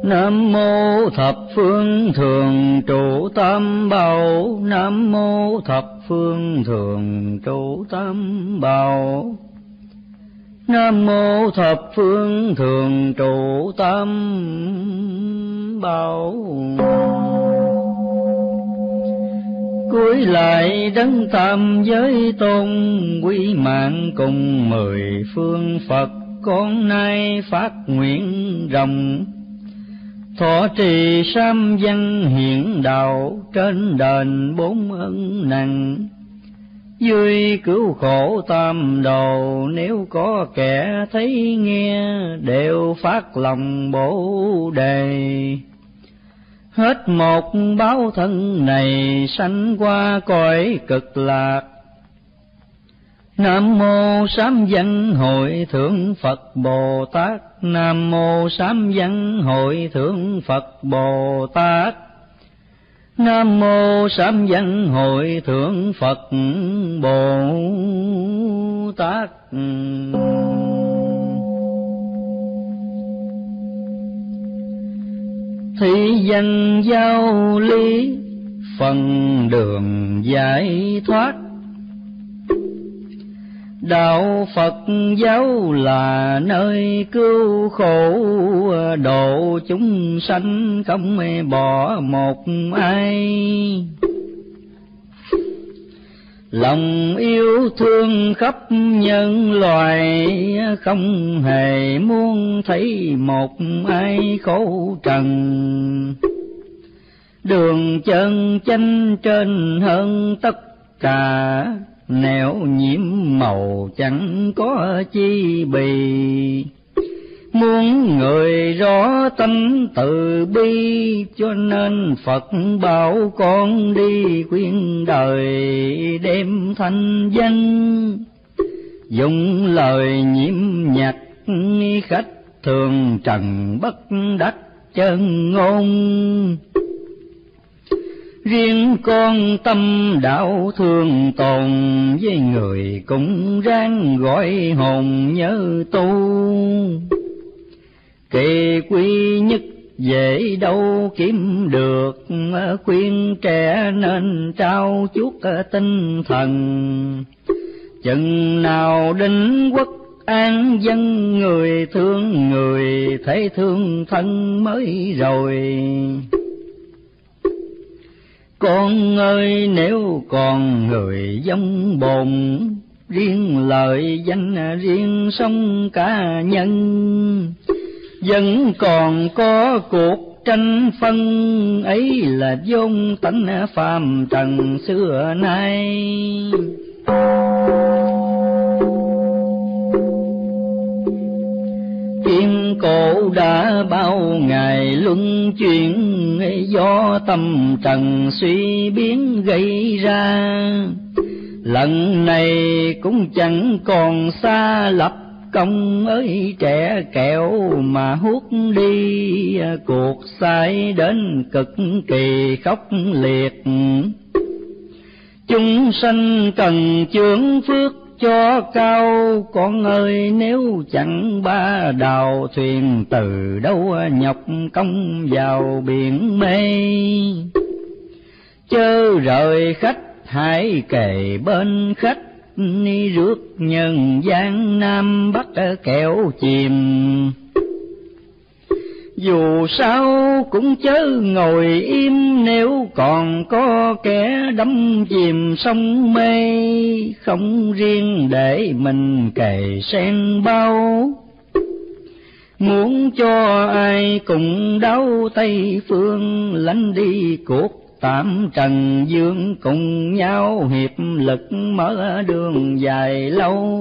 Nam mô thập phương thường trụ tam bảo. Nam mô thập phương thường trụ tam bảo. Nam mô thập phương thường trụ tam bảo. Cúi lại đấng tam giới tôn, quý mạng cùng 10 phương Phật, con nay phát nguyện rộng. Thọ trì sám văn hiển đạo, trên đền 4 ân nặng. Vui cứu khổ tam đồ, nếu có kẻ thấy nghe, đều phát lòng Bồ Đề. Hết một báo thân này, sanh qua cõi cực lạc. Nam mô Sám Văn Hội Thượng Phật Bồ Tát. Nam mô Sám Văn Hội Thượng Phật Bồ Tát. Nam mô Sám Văn Hội Thượng Phật Bồ Tát. Thị dân giáo lý, phần đường giải thoát. Đạo Phật giáo là nơi cứu khổ, độ chúng sanh không bỏ một ai. Lòng yêu thương khắp nhân loại, không hề muốn thấy một ai khổ trần. Đường chân chánh trên hơn tất cả, nẻo nhiễm màu chẳng có chi bì. Muốn người rõ tâm từ bi, cho nên Phật bảo con đi khuyên đời đem thanh danh. Dùng lời nhiễm nhạc khách thường trần bất đắc chân ngôn. Riêng con tâm đạo thương tồn, với người cũng ráng gọi hồn nhớ tu. Kỳ quy nhất dễ đâu kiếm được, khuyên trẻ nên trao chuốt tinh thần. Chừng nào định quốc an dân, người thương người thấy thương thân mới rồi. Con ơi nếu còn người giống bồn, riêng lợi danh riêng sống cá nhân. Vẫn còn có cuộc tranh phân, ấy là vốn tánh phàm trần xưa nay. Thiên cổ đã bao ngày luân chuyển, do tâm trần suy biến gây ra. Lần này cũng chẳng còn xa lập công ơi trẻ kẹo, mà hút đi cuộc sai đến cực kỳ khốc liệt. Chúng sanh cần chướng phước cho cao, con ơi nếu chẳng ba đào thuyền, từ đâu nhọc công vào biển mê. Chớ rời khách hãy kề bên khách, rước nhân gian Nam Bắc kẻo chìm. Dù sao cũng chớ ngồi im, nếu còn có kẻ đắm chìm sông mê. Không riêng để mình cày sen bao, muốn cho ai cùng đáo Tây phương. Lánh đi cuộc tạm trần dương, cùng nhau hiệp lực mở đường dài lâu.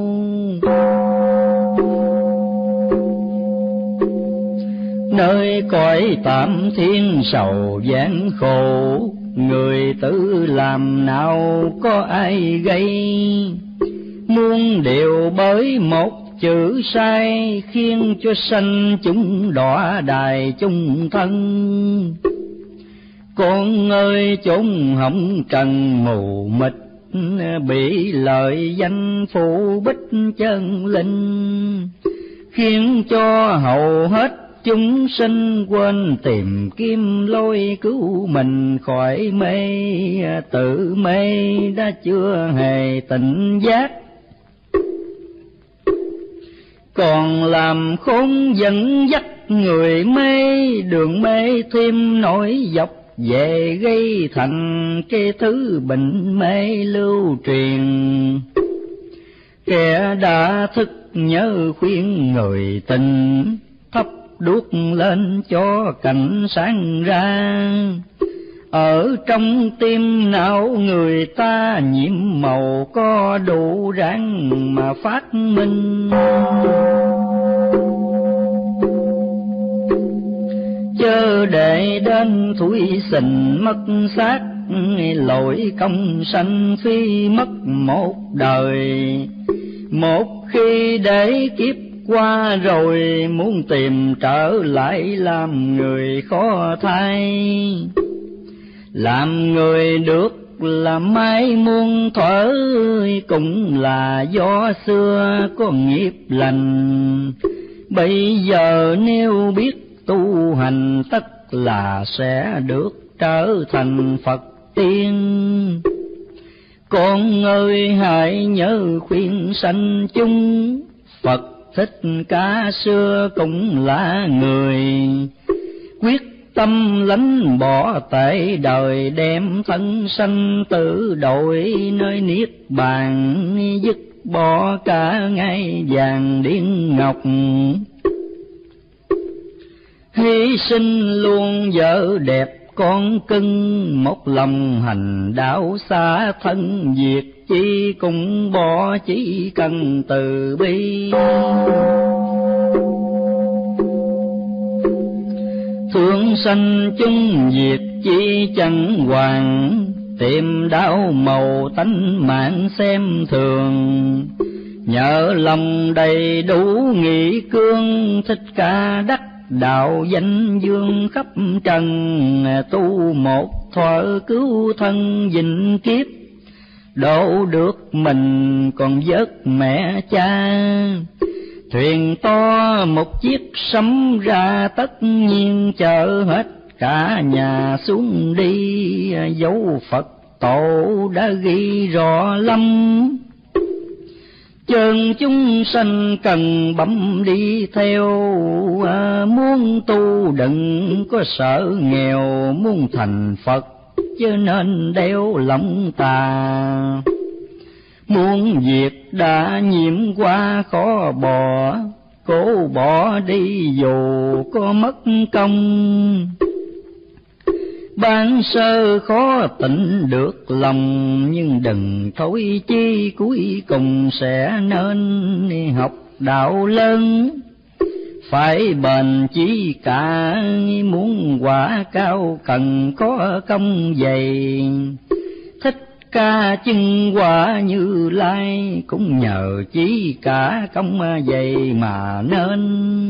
Nơi cõi tạm thiên sầu gian khổ, người tự làm nào có ai gây. Muôn điều bởi một chữ sai, khiến cho sanh chúng đọa đài chung thân. Con ơi chốn hồng trần mù mịt, bị lợi danh phụ bích chân linh. Khiến cho hầu hết chúng sinh quên tìm kiếm lối cứu mình khỏi mê, tự mê đã chưa hề tỉnh giác, còn làm khốn dẫn dắt người mê, đường mê thêm nổi dọc về gây thành cái thứ bệnh mê lưu truyền. Kẻ đã thức nhớ khuyên người tình, thắp đuốc lên cho cảnh sáng ra, ở trong tim não người ta nhiễm màu có đủ ráng mà phát minh. Chớ để đến thủi sình mất xác, lỗi công sanh phi mất một đời. Một khi để kiếp qua rồi, muốn tìm trở lại làm người khó thay. Làm người được làm mai muôn thuở, cũng là do xưa có nghiệp lành. Bây giờ nếu biết tu hành, tất là sẽ được trở thành Phật tiên. Con ơi hãy nhớ khuyên sanh chúng, Phật Thích Ca xưa cũng là người, quyết tâm lánh bỏ tệ đời, đem thân sanh tử đổi nơi niết bàn, dứt bỏ cả ngai vàng điên ngọc. Hy sinh luôn vợ đẹp con cưng, một lòng hành đạo xa thân diệt chi cũng bỏ, chỉ cần từ bi. Thương sanh chung diệt chi chẳng hoàng, tìm đau màu tánh mạng xem thường. Nhờ lòng đầy đủ nghị cương, Thích Ca đắc đạo danh dương khắp trần. Tu một thuở cứu thân vĩnh kiếp, độ được mình còn vớt mẹ cha. Thuyền to một chiếc sấm ra, tất nhiên chở hết cả nhà xuống đi. Dấu Phật tổ đã ghi rõ lắm, chân chúng sanh cần bấm đi theo. Muốn tu đừng có sợ nghèo, muốn thành Phật chứ nên đeo lòng tà. Muốn việc đã nhiễm qua khó bỏ, cố bỏ đi dù có mất công. Ban sơ khó tỉnh được lòng, nhưng đừng thối chi cuối cùng sẽ nên học đạo lớn. Phải bền chí cả, muốn quả cao cần có công dày. Thích Ca chứng quả Như Lai, cũng nhờ chí cả công dày mà nên.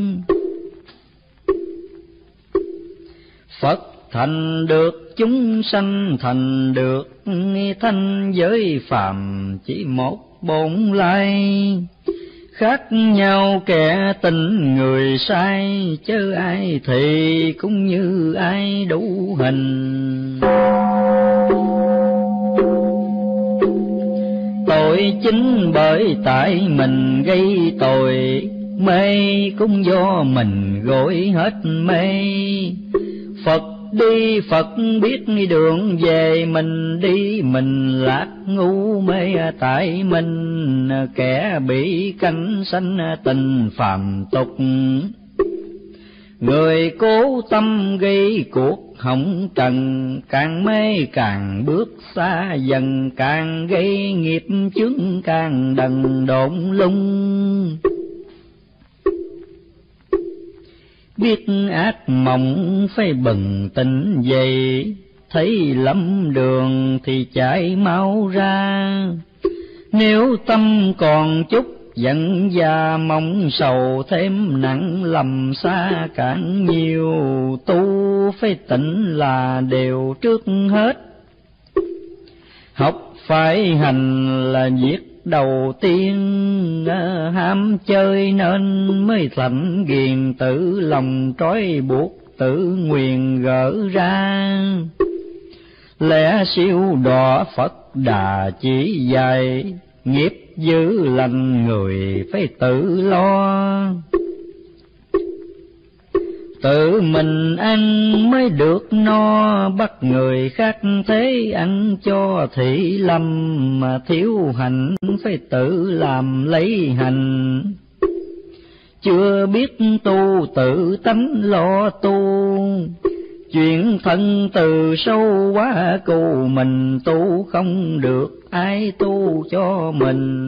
Phật thành được chúng sanh thành được, thanh giới phàm chỉ một bổn lai. Khác nhau kẻ tình người sai, chớ ai thì cũng như ai đủ hình. Tội chính bởi tại mình gây tội, mê cũng do mình gội hết mê. Phật đi Phật biết đường về, mình đi mình lạc ngu mê tại mình. Kẻ bị cánh sanh tình phàm tục, người cố tâm gây cuộc hỏng trần. Càng mê càng bước xa dần, càng gây nghiệp chướng càng đần độn lung. Biết ác mộng phải bừng tỉnh dậy, thấy lầm đường thì chạy mau ra. Nếu tâm còn chút giận già mong sầu, thêm nặng lầm xa càng nhiều. Tu phải tỉnh là điều trước hết, học phải hành là việc đầu tiên, ham chơi nên mới thành ghiền, tự lòng trói buộc tự nguyền gỡ ra. Lẽ siêu đọa Phật Đà chỉ dạy, nghiệp dữ lành người phải tự lo. Tự mình ăn mới được no, bắt người khác thế ăn cho thị lâm, mà thiếu hành phải tự làm lấy hành. Chưa biết tu tự tánh lo tu, chuyện thân từ sâu quá cù, mình tu không được ai tu cho mình.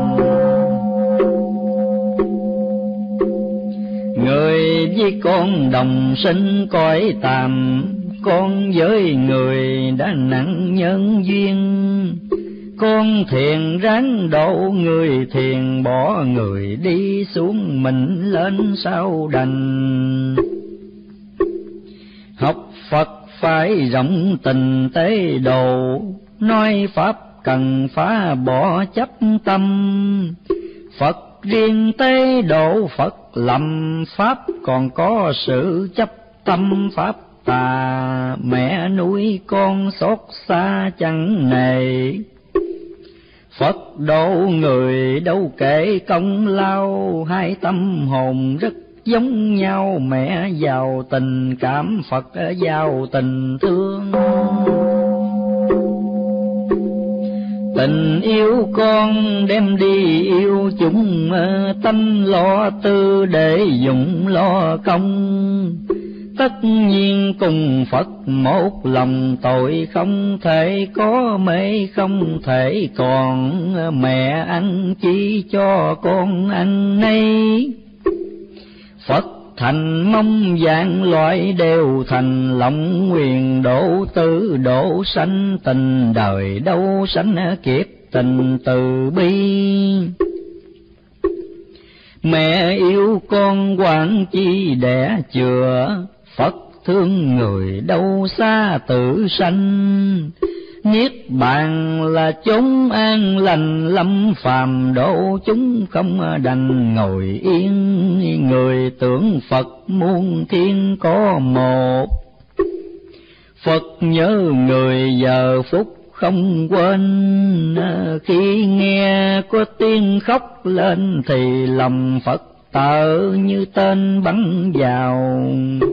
Người với con đồng sinh cõi tạm, con với người đã nặng nhân duyên. Con thiền ráng độ người thiền, bỏ người đi xuống mình lên sao đành. Học Phật phải rộng tình tế độ, nói Pháp cần phá bỏ chấp tâm. Phật riêng tế độ Phật lầm, Pháp còn có sự chấp tâm Pháp tà. Mẹ nuôi con xót xa chẳng nề, Phật độ người đâu kể công lao. Hai tâm hồn rất giống nhau, mẹ giàu tình cảm, Phật giàu tình thương. Tình yêu con đem đi yêu chúng, tánh lo tư để dùng lo công. Tất nhiên cùng Phật một lòng, tội không thể có mê không thể còn. Mẹ ăn chi cho con ăn nấy, Phật thành mong dạng loại đều thành. Lòng nguyện độ tử độ sanh, tình đời đâu sanh kiếp tình từ bi. Mẹ yêu con quản chi đẻ chừa, Phật thương người đâu xa tự sanh. Niết bàn là chốn an lành, lâm phàm độ chúng không đành ngồi yên. Người tưởng Phật muôn thiên có một, Phật nhớ người giờ phút không quên. Khi nghe có tiếng khóc lên thì lòng Phật tợ như tên bắn vào.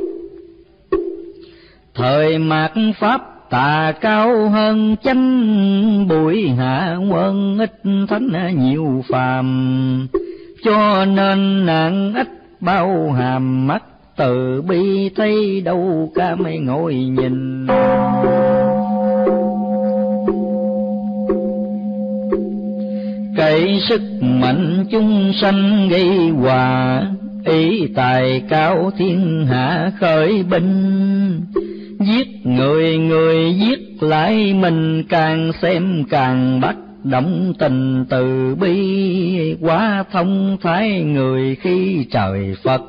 Thời mạt Pháp tà cao hơn chánh, bụi hạ quân ít thánh nhiều phàm. Cho nên nạn ít bao hàm, mắt từ bi thấy đâu cả mấy ngồi nhìn. Cậy sức mạnh chúng sanh gây hòa, ý tài cao thiên hạ khởi binh. Giết người người giết lại mình, càng xem càng bắt động tình từ bi. Quá thông thái người khi trời Phật,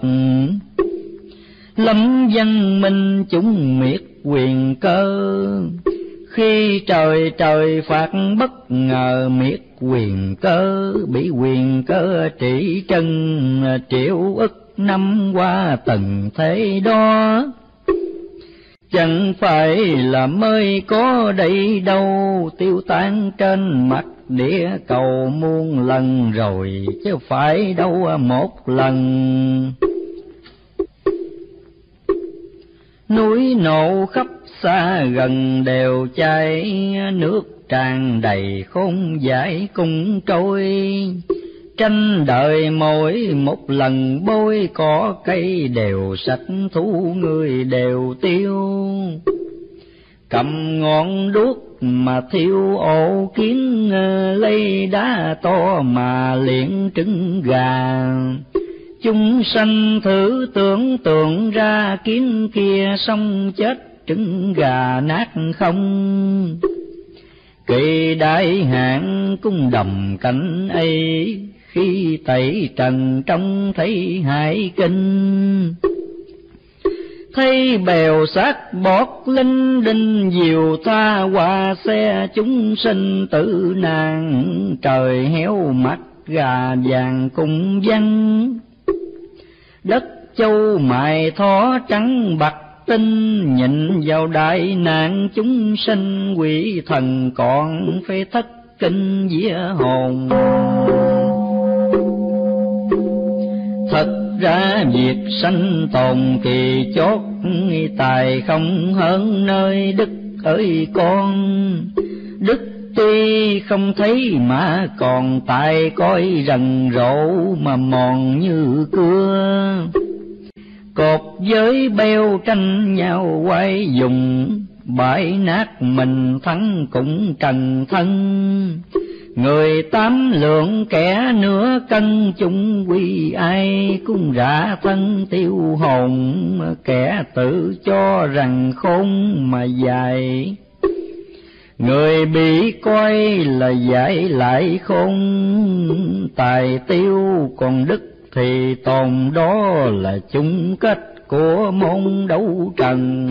lâm văn minh chúng miệt quyền cơ. Khi trời phạt bất ngờ miệt quyền cơ, bị quyền cơ trị trần triệu ức năm qua từng thế đó. Chẳng phải là mới có đây đâu, tiêu tan trên mặt địa cầu muôn lần rồi, chứ phải đâu một lần. Núi nổ khắp xa gần đều cháy, nước tràn đầy khôn giải cùng trôi. Tranh đời mỗi một lần bôi, cỏ cây đều sạch thú người đều tiêu. Cầm ngọn đuốc mà thiêu ổ kiến, lấy đá to mà liệng trứng gà. Chúng sanh thử tưởng tượng ra kiến kia, xong chết trứng gà nát không. Kỳ đại hạn cung đồng cảnh ấy, khi tẩy trần trông thấy hải kinh. thấy bèo sát bọt linh đinh diều tha qua xe chúng sinh tử nạn, trời héo mắt gà vàng cùng văng. Đất châu mài thó trắng bạc tinh, nhìn vào đại nạn chúng sinh quỷ thần còn phải thất kinh vía hồn. Thật ra việc sanh tồn kỳ chót, tài không hơn nơi đức ơi con. Đức tuy không thấy mà còn tài coi rần rộ mà mòn như cưa. Cột với beo tranh nhau quay dùng, bãi nát mình thắng cũng trần thân. Người tám lượng kẻ nửa cân chung quy, ai cũng rã thân tiêu hồn. Kẻ tự cho rằng khôn mà dài, người bị coi là giải lại khôn. Tài tiêu còn đức thì tồn, đó là chung kết của môn đấu trần.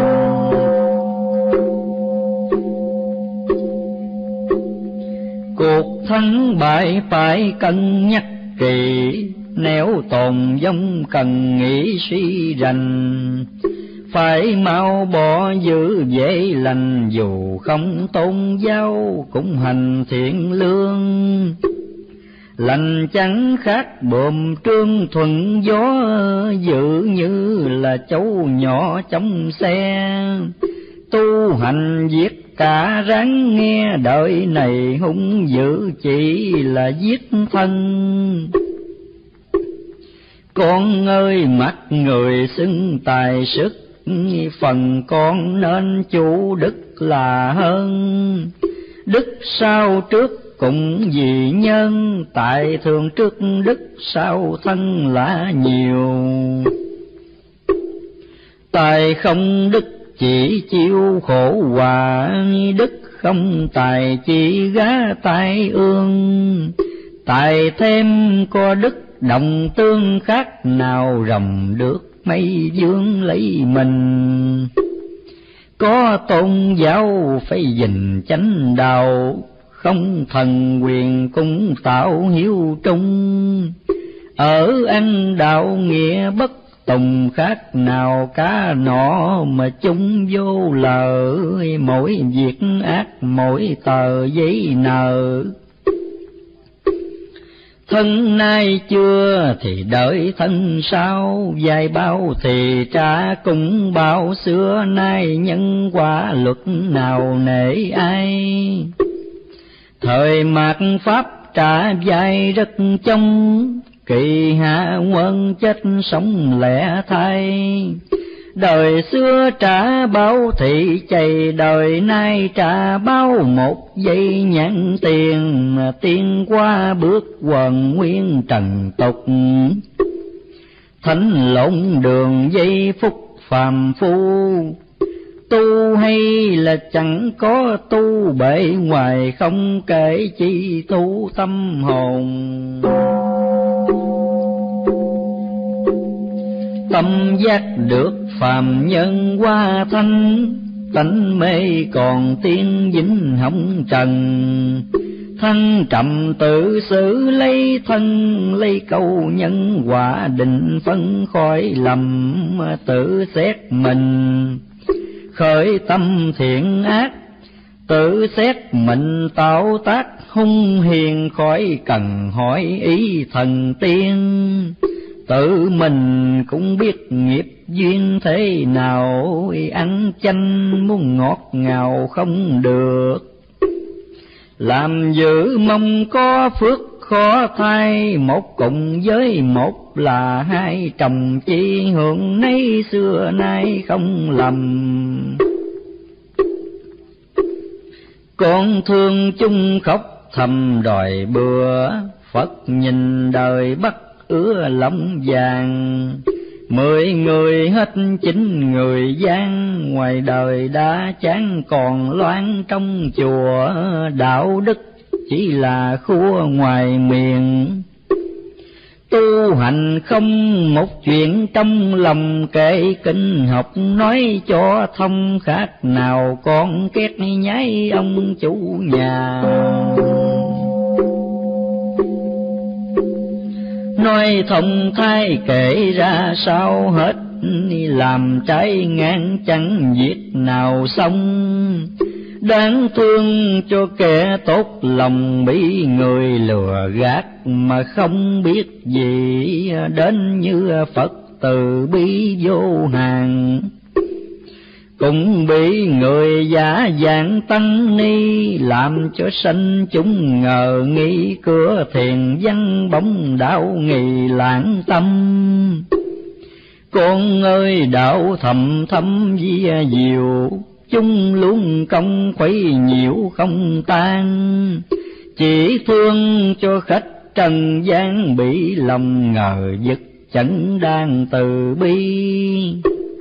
Cuộc thắng bại phải cân nhắc kỳ, nếu tồn vong cần nghĩ suy rành. Phải mau bỏ giữ dễ lành, dù không tôn giáo cũng hành thiện lương. Lành chẳng khác bồm trương thuận gió, dự như là cháu nhỏ trong xe. Tu hành giết cả ráng nghe, đời này hung dữ chỉ là giết thân. Con ơi mắt người xưng tài sức, phần con nên chủ đức là hơn. Đức sau trước cũng vì nhân, tại thường trước đức sau thân là nhiều. Tài không đức chỉ chịu khổ hòa, đức không tài chỉ gá tai ương. Tài thêm có đức đồng tương, khác nào rồng được mây dương lấy mình. Có tôn giáo phải gìn chánh đạo, không thần quyền cũng tạo hiếu trung. Ở ăn đạo nghĩa bất tùng, khác nào cá nọ mà chung vô lờ. Mỗi việc ác mỗi tờ giấy nợ, thân nay chưa thì đợi thân sau. Dài bao thì trả cũng bao, xưa nay nhân quả luật nào nể ai. Thời mạt pháp trả dài rất trong, kỳ hạ quân chết sống lẻ thai. Đời xưa trả bao thị chày, đời nay trả bao một giây nhãn tiền. Tiên qua bước quần nguyên trần tục, thánh lộn đường giây phút phàm phu. Tu hay là chẳng có tu, bề ngoài không kể chi tu tâm hồn. Tâm giác được phàm nhân qua thanh, tánh mê còn tiên vĩnh hồng trần. Thân trầm tự xử lấy thân, lấy câu nhân quả định phân khỏi lầm. Tự xét mình khởi tâm thiện ác, tự xét mình tạo tác hung hiền, khỏi cần hỏi ý thần tiên. Tự mình cũng biết nghiệp duyên thế nào, ăn chanh muốn ngọt ngào không được. Làm giữ mong có phước khó thay, một cùng với một là hai, chồng chi hưởng nấy xưa nay không lầm. Con thương chung khóc thầm đòi bữa, Phật nhìn đời bắt ứa lòng vàng. 10 người hết 9 người gian, ngoài đời đã chán còn loan trong chùa. Đạo đức chỉ là khua ngoài miệng, tu hành không một chuyện trong lòng, kệ kinh học nói cho thông, khác nào con két nhái ông chủ nhà. Nói thông thái kể ra sao hết, làm trái ngang chẳng việc nào xong. Đáng thương cho kẻ tốt lòng, bị người lừa gạt mà không biết gì, đến như Phật từ bi vô hạn. Cũng bị người giả dạng tăng ni, làm cho sanh chúng ngờ nghi, cửa thiền văn bóng đạo nghi lãng tâm. Con ơi đạo thầm thâm vi diệu, chúng luôn công khuấy nhiễu không tan. Chỉ thương cho khách trần gian, bị lòng ngờ vực chẳng đang từ bi.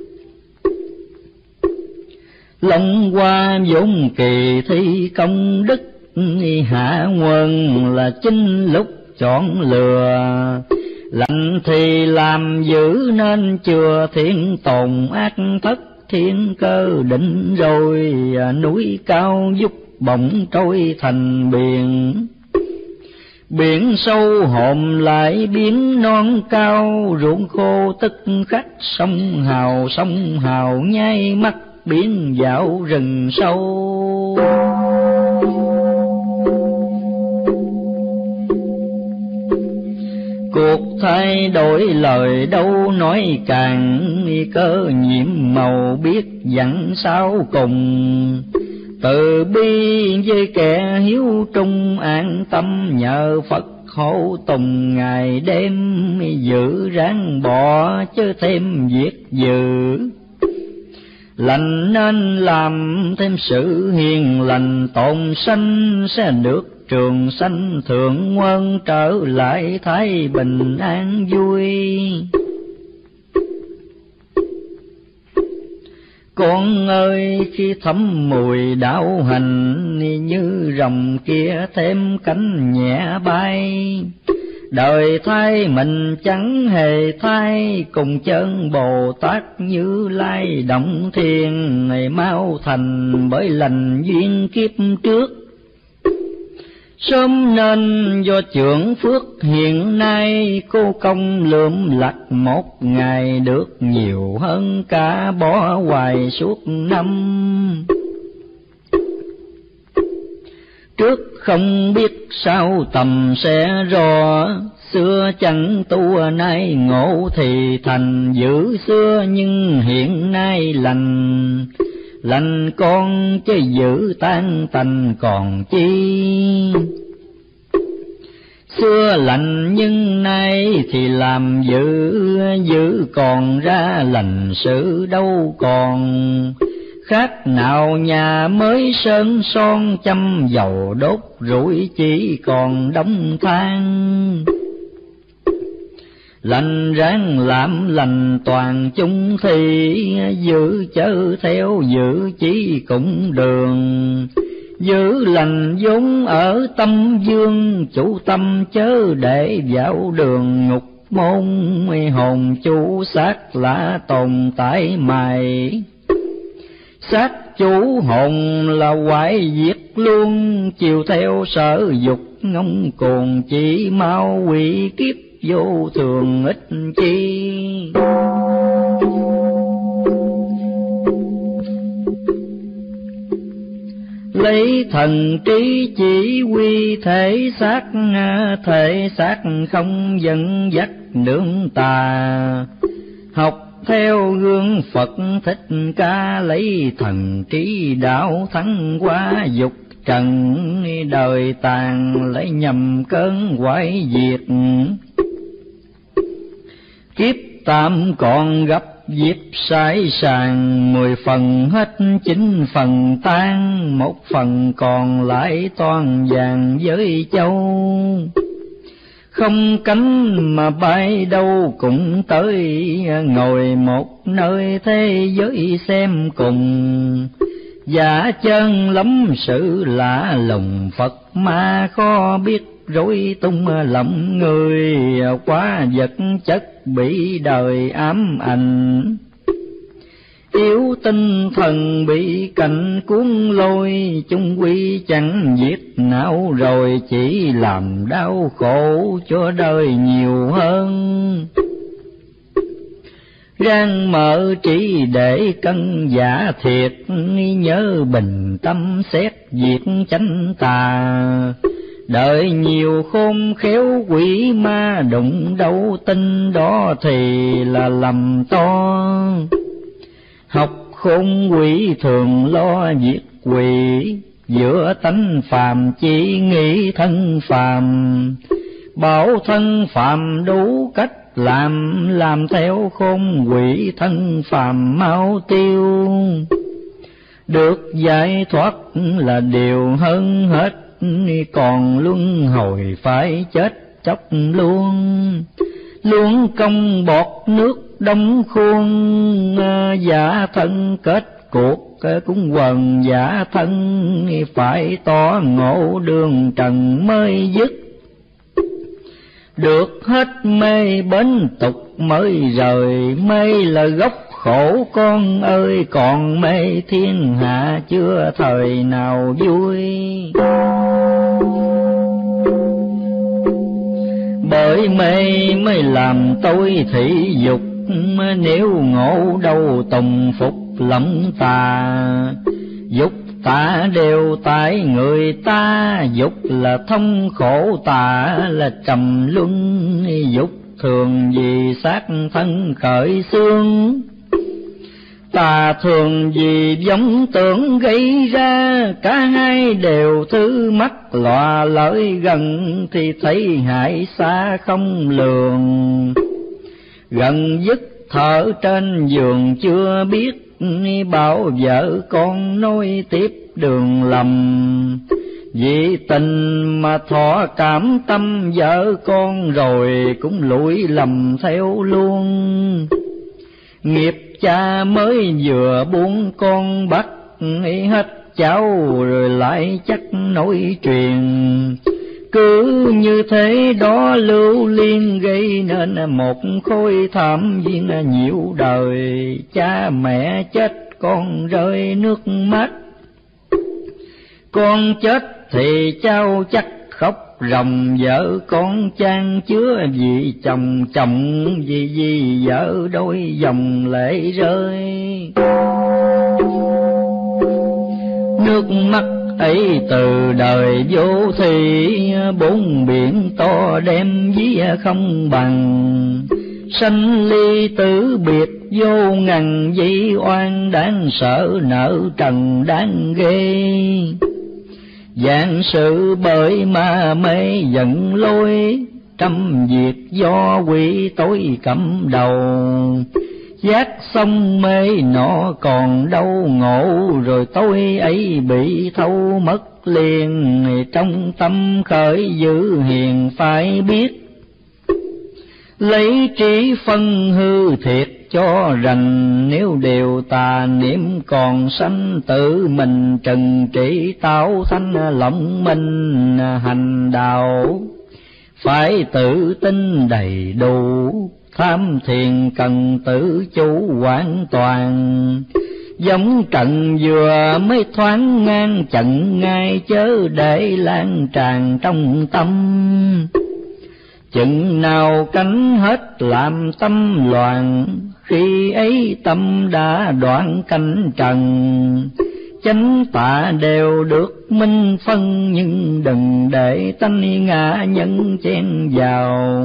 Long qua vốn kỳ thi công đức, hạ nguồn là chính lúc chọn lừa. Lành thì làm giữ nên chừa, thiên tồn ác thất thiên cơ định rồi. Núi cao vút bỗng trôi thành biển, biển sâu hòm lại biển non cao. Ruộng khô tức khắc sông hào nhai mắt, biến dạo rừng sâu. Cuộc thay đổi lời đâu nói càng, cơ nhiệm màu biết dặn sao cùng. Từ bi với kẻ hiếu trung, an tâm nhờ Phật hộ tùng ngày đêm. Giữ ráng bỏ chứ thêm việc dữ, lành nên làm thêm sự hiền lành. Tồn sanh sẽ được trường sanh thượng quân, trở lại thái bình an vui. Con ơi khi thấm mùi đạo hành, như rồng kia thêm cánh nhẹ bay. Đời thay mình chẳng hề thay, cùng chân Bồ Tát Như Lai động thiên. Này mau thành bởi lành duyên kiếp trước, sớm nên do trưởng phước hiện nay. Cô công lượm lặt một ngày, được nhiều hơn cả bỏ hoài suốt năm. Trước không biết sao tầm sẽ rõ, xưa chẳng tu nay ngộ thì thành. Giữ xưa nhưng hiện nay lành, lành con chứ giữ tan tành còn chi. Xưa lành nhưng nay thì làm giữ, giữ còn ra lành sự đâu còn. Khác nào nhà mới sơn son, châm dầu đốt rủi chỉ còn đống than. Lành ráng làm lành toàn chung thì, giữ chớ theo giữ chỉ cũng đường. Giữ lành vốn ở tâm dương, chủ tâm chớ để vào đường ngục môn. Hồn chủ xác lạ tồn tại mày, xác chủ hồn là hoại diệt luôn. Chiều theo sở dục ngông cuồng, chỉ mau quỷ kiếp vô thường ích chi. Lấy thần trí chỉ quy thể xác không dẫn dắt nương tà. Học theo gương Phật Thích Ca, lấy thần trí đạo thắng qua dục trần. Đời tàn lấy nhầm cơn hoại diệt, kiếp tạm còn gặp dịp sai sàng. 10 phần hết 9 phần tan, 1 phần còn lại toàn vàng với châu. Không cánh mà bay đâu cũng tới, ngồi một nơi thế giới xem cùng. Giả chân lắm sự lạ lùng, Phật ma khó biết rối tung lòng người, quá vật chất bị đời ám ảnh. Yếu tinh thần bị cảnh cuốn lôi, chung quy chẳng giết não rồi, chỉ làm đau khổ cho đời nhiều hơn. Ráng mở trí để cân giả thiệt, nhớ bình tâm xét việc chánh tà. Đợi nhiều khôn khéo quỷ ma đụng đâu tin, đó thì là lầm to. Học khôn quỷ thường lo diệt quỷ, giữa tánh phàm chỉ nghĩ thân phàm. Bảo thân phàm đủ cách làm theo khôn quỷ thân phàm mau tiêu. Được giải thoát là điều hơn hết, còn luân hồi phải chết chóc luôn. Luôn công bọt nước đóng khuôn, giả thân kết cuộc cũng quần giả thân. Phải tỏ ngộ đường trần mới dứt, được hết mê bến tục mới rời. Mê là gốc khổ con ơi, còn mê thiên hạ chưa thời nào vui. Bởi mê mới làm tôi thị dục, nếu ngộ đâu tùng phục lẫm tà. Dục tà đều tại người ta, dục là thông khổ, tà là trầm luân. Dục thường vì xác thân khởi xương, tà thường vì vọng tưởng gây ra. Cả hai đều thứ mắt lọa lợi gần, thì thấy hại xa không lường. Gần dứt thở trên giường chưa biết, bảo vợ con nói tiếp đường lầm. Vì tình mà thọ cảm tâm vợ con, rồi cũng lụi lầm theo luôn. Nghiệp cha mới vừa buông con bắt, hết cháu rồi lại chắc nối truyền. Cứ như thế đó lưu liên, gây nên một khối thảm viên nhiễu đời. Cha mẹ chết con rơi nước mắt, con chết thì cháu chắc khóc ròng. Vợ con chan chứa vì chồng, chồng vì vợ đôi dòng lệ rơi. Nước mắt ấy từ đời vô thị, bốn biển to đem ví không bằng. Sanh ly tử biệt vô ngần, dĩ oan đáng sợ nợ trần đáng ghê. Dạng sự bởi ma mê giận lôi, trăm việc do quỷ tối cầm đầu. Giác xong mê nọ còn đâu ngộ, rồi tôi ấy bị thâu mất liền. Trong tâm khởi giữ hiền phải biết, lấy trí phân hư thiệt cho rành. Nếu đều tà niệm còn sanh, tự mình trần trị tạo thanh lộng minh hành đạo. Phải tự tin đầy đủ, tham thiền cần tự chủ hoàn toàn. Giống trận vừa mới thoáng ngang trận ngay, chớ để lan tràn trong tâm. Chừng nào cánh hết làm tâm loạn, khi ấy tâm đã đoạn cánh trần. Chánh tà đều được minh phân, nhưng đừng để tánh ngã nhân chen vào.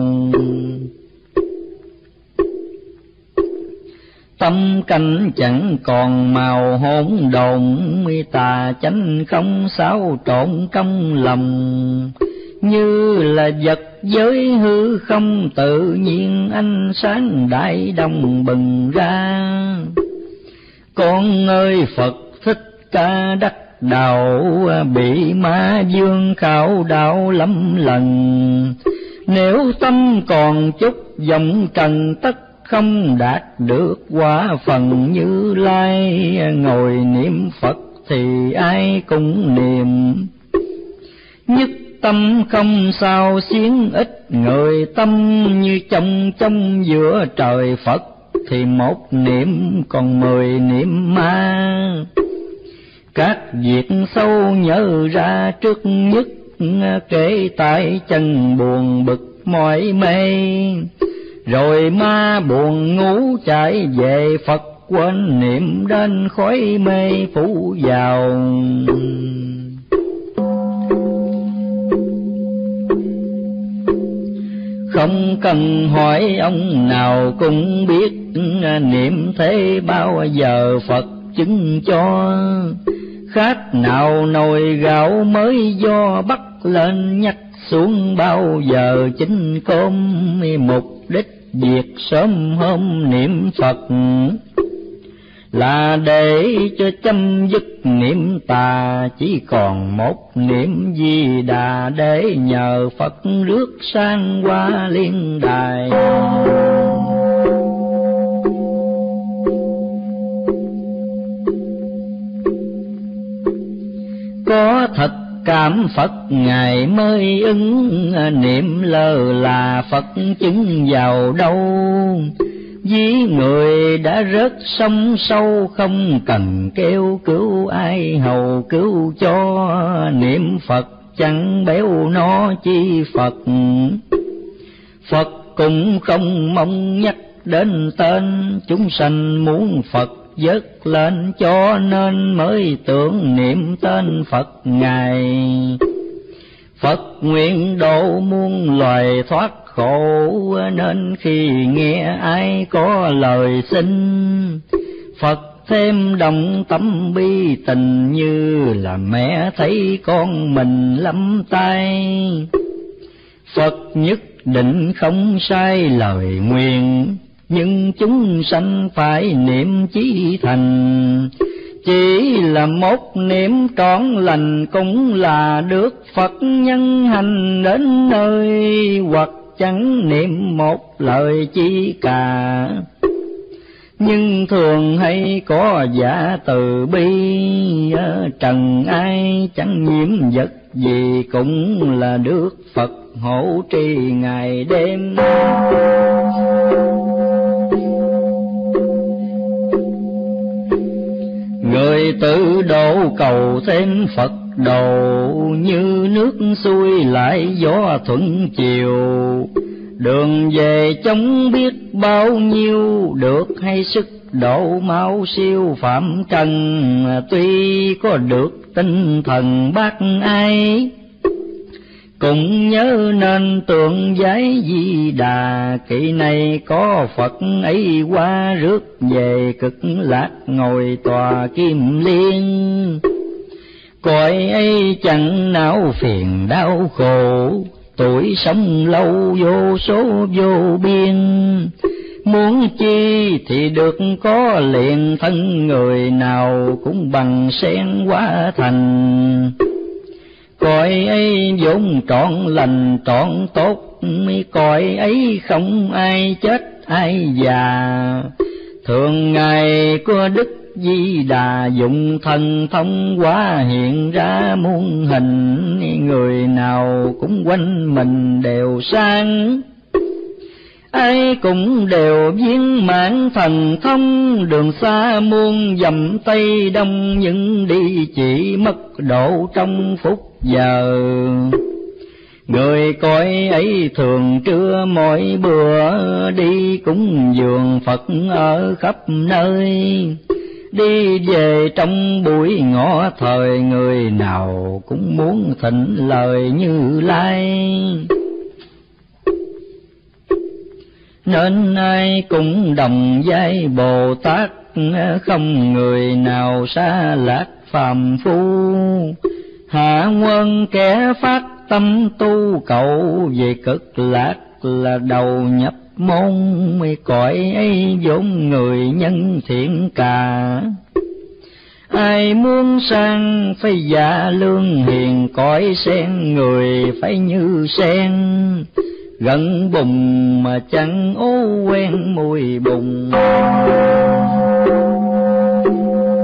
Tâm cảnh chẳng còn màu hỗn độn, tà chánh không xáo trộn trong lòng. Như là vật giới hư không tự nhiên, ánh sáng đại đồng bừng ra. Con ơi Phật Thích Ca Đắc Đạo, bị ma dương khảo đạo lắm lần. Nếu tâm còn chút vọng trần, tất không đạt được quả phần Như Lai. Ngồi niệm Phật thì ai cũng niệm, nhất tâm không sao xiến, ít người tâm như trong giữa trời Phật, thì một niệm còn 10 niệm ma. Các việc sâu nhớ ra trước nhất, kể tại chân buồn bực mỏi mê. Rồi ma buồn ngủ chạy về Phật, quên niệm đến khói mê phủ vào. Không cần hỏi ông nào cũng biết, niệm thế bao giờ Phật chứng cho. Khác nào nồi gạo mới do bắt lên nhắc xuống, bao giờ chính cơm mục đích việc sớm hôm niệm Phật. Là để cho chấm dứt niệm tà, chỉ còn một niệm Di Đà, để nhờ Phật rước sang qua liên đài. Có thật cảm Phật Ngài mới ứng, niệm lơ là Phật chứng vào đâu. Ví người đã rớt sông sâu, không cần kêu cứu ai hầu cứu cho. Niệm Phật chẳng béo nó chi Phật, Phật cũng không mong nhắc đến tên. Chúng sanh muốn Phật vớt lên, cho nên mới tưởng niệm tên Phật Ngài. Phật nguyện độ muôn loài thoát khổ, nên khi nghe ai có lời xin, Phật thêm đồng tâm bi tình, như là mẹ thấy con mình lắm tay. Phật nhất định không sai lời nguyện, nhưng chúng sanh phải niệm chí thành. Chỉ là một niệm trọn lành, cũng là được Phật nhân hành đến nơi. Hoặc chẳng niệm một lời chi cả, nhưng thường hay có giả từ bi. Trần ai chẳng nhiễm vật gì, cũng là được Phật hộ trì ngày đêm. Người tự độ cầu thêm Phật độ, như nước xuôi lại gió thuận chiều. Đường về chống biết bao nhiêu, được hay sức độ mau siêu phạm trần. Tuy có được tinh thần bác ai, cũng nhớ nên tượng giấy Di Đà. Kỳ này có Phật ấy qua, rước về cực lạc ngồi tòa kim liên. Cõi ấy chẳng não phiền đau khổ, tuổi sống lâu vô số vô biên. Muốn chi thì được có liền, thân người nào cũng bằng sen hóa thành. Cõi ấy vốn trọn lành trọn tốt, cõi ấy không ai chết ai già. Thường ngày của Đức Di Đà dụng thần thông hóa hiện ra muôn hình. Người nào cũng quanh mình đều sang, ai cũng đều viên mãn thần thông. Đường xa muôn dặm Tây Đông, nhưng đi chỉ mất độ trong phút giờ. Người coi ấy thường trưa mỗi bữa, đi cúng dường Phật ở khắp nơi. Đi về trong buổi ngọ thời, người nào cũng muốn thịnh lời Như Lai. Nên ai cũng đồng vai Bồ Tát, không người nào xa lạc phàm phu. Hạ quân kẻ phát tâm tu cầu, về cực lạc là đầu nhập môn. Cõi ấy vốn người nhân thiện cả, ai muốn sang phải dạ lương hiền. Cõi sen người phải như sen, gần bùng mà chẳng ô quen mùi bùng.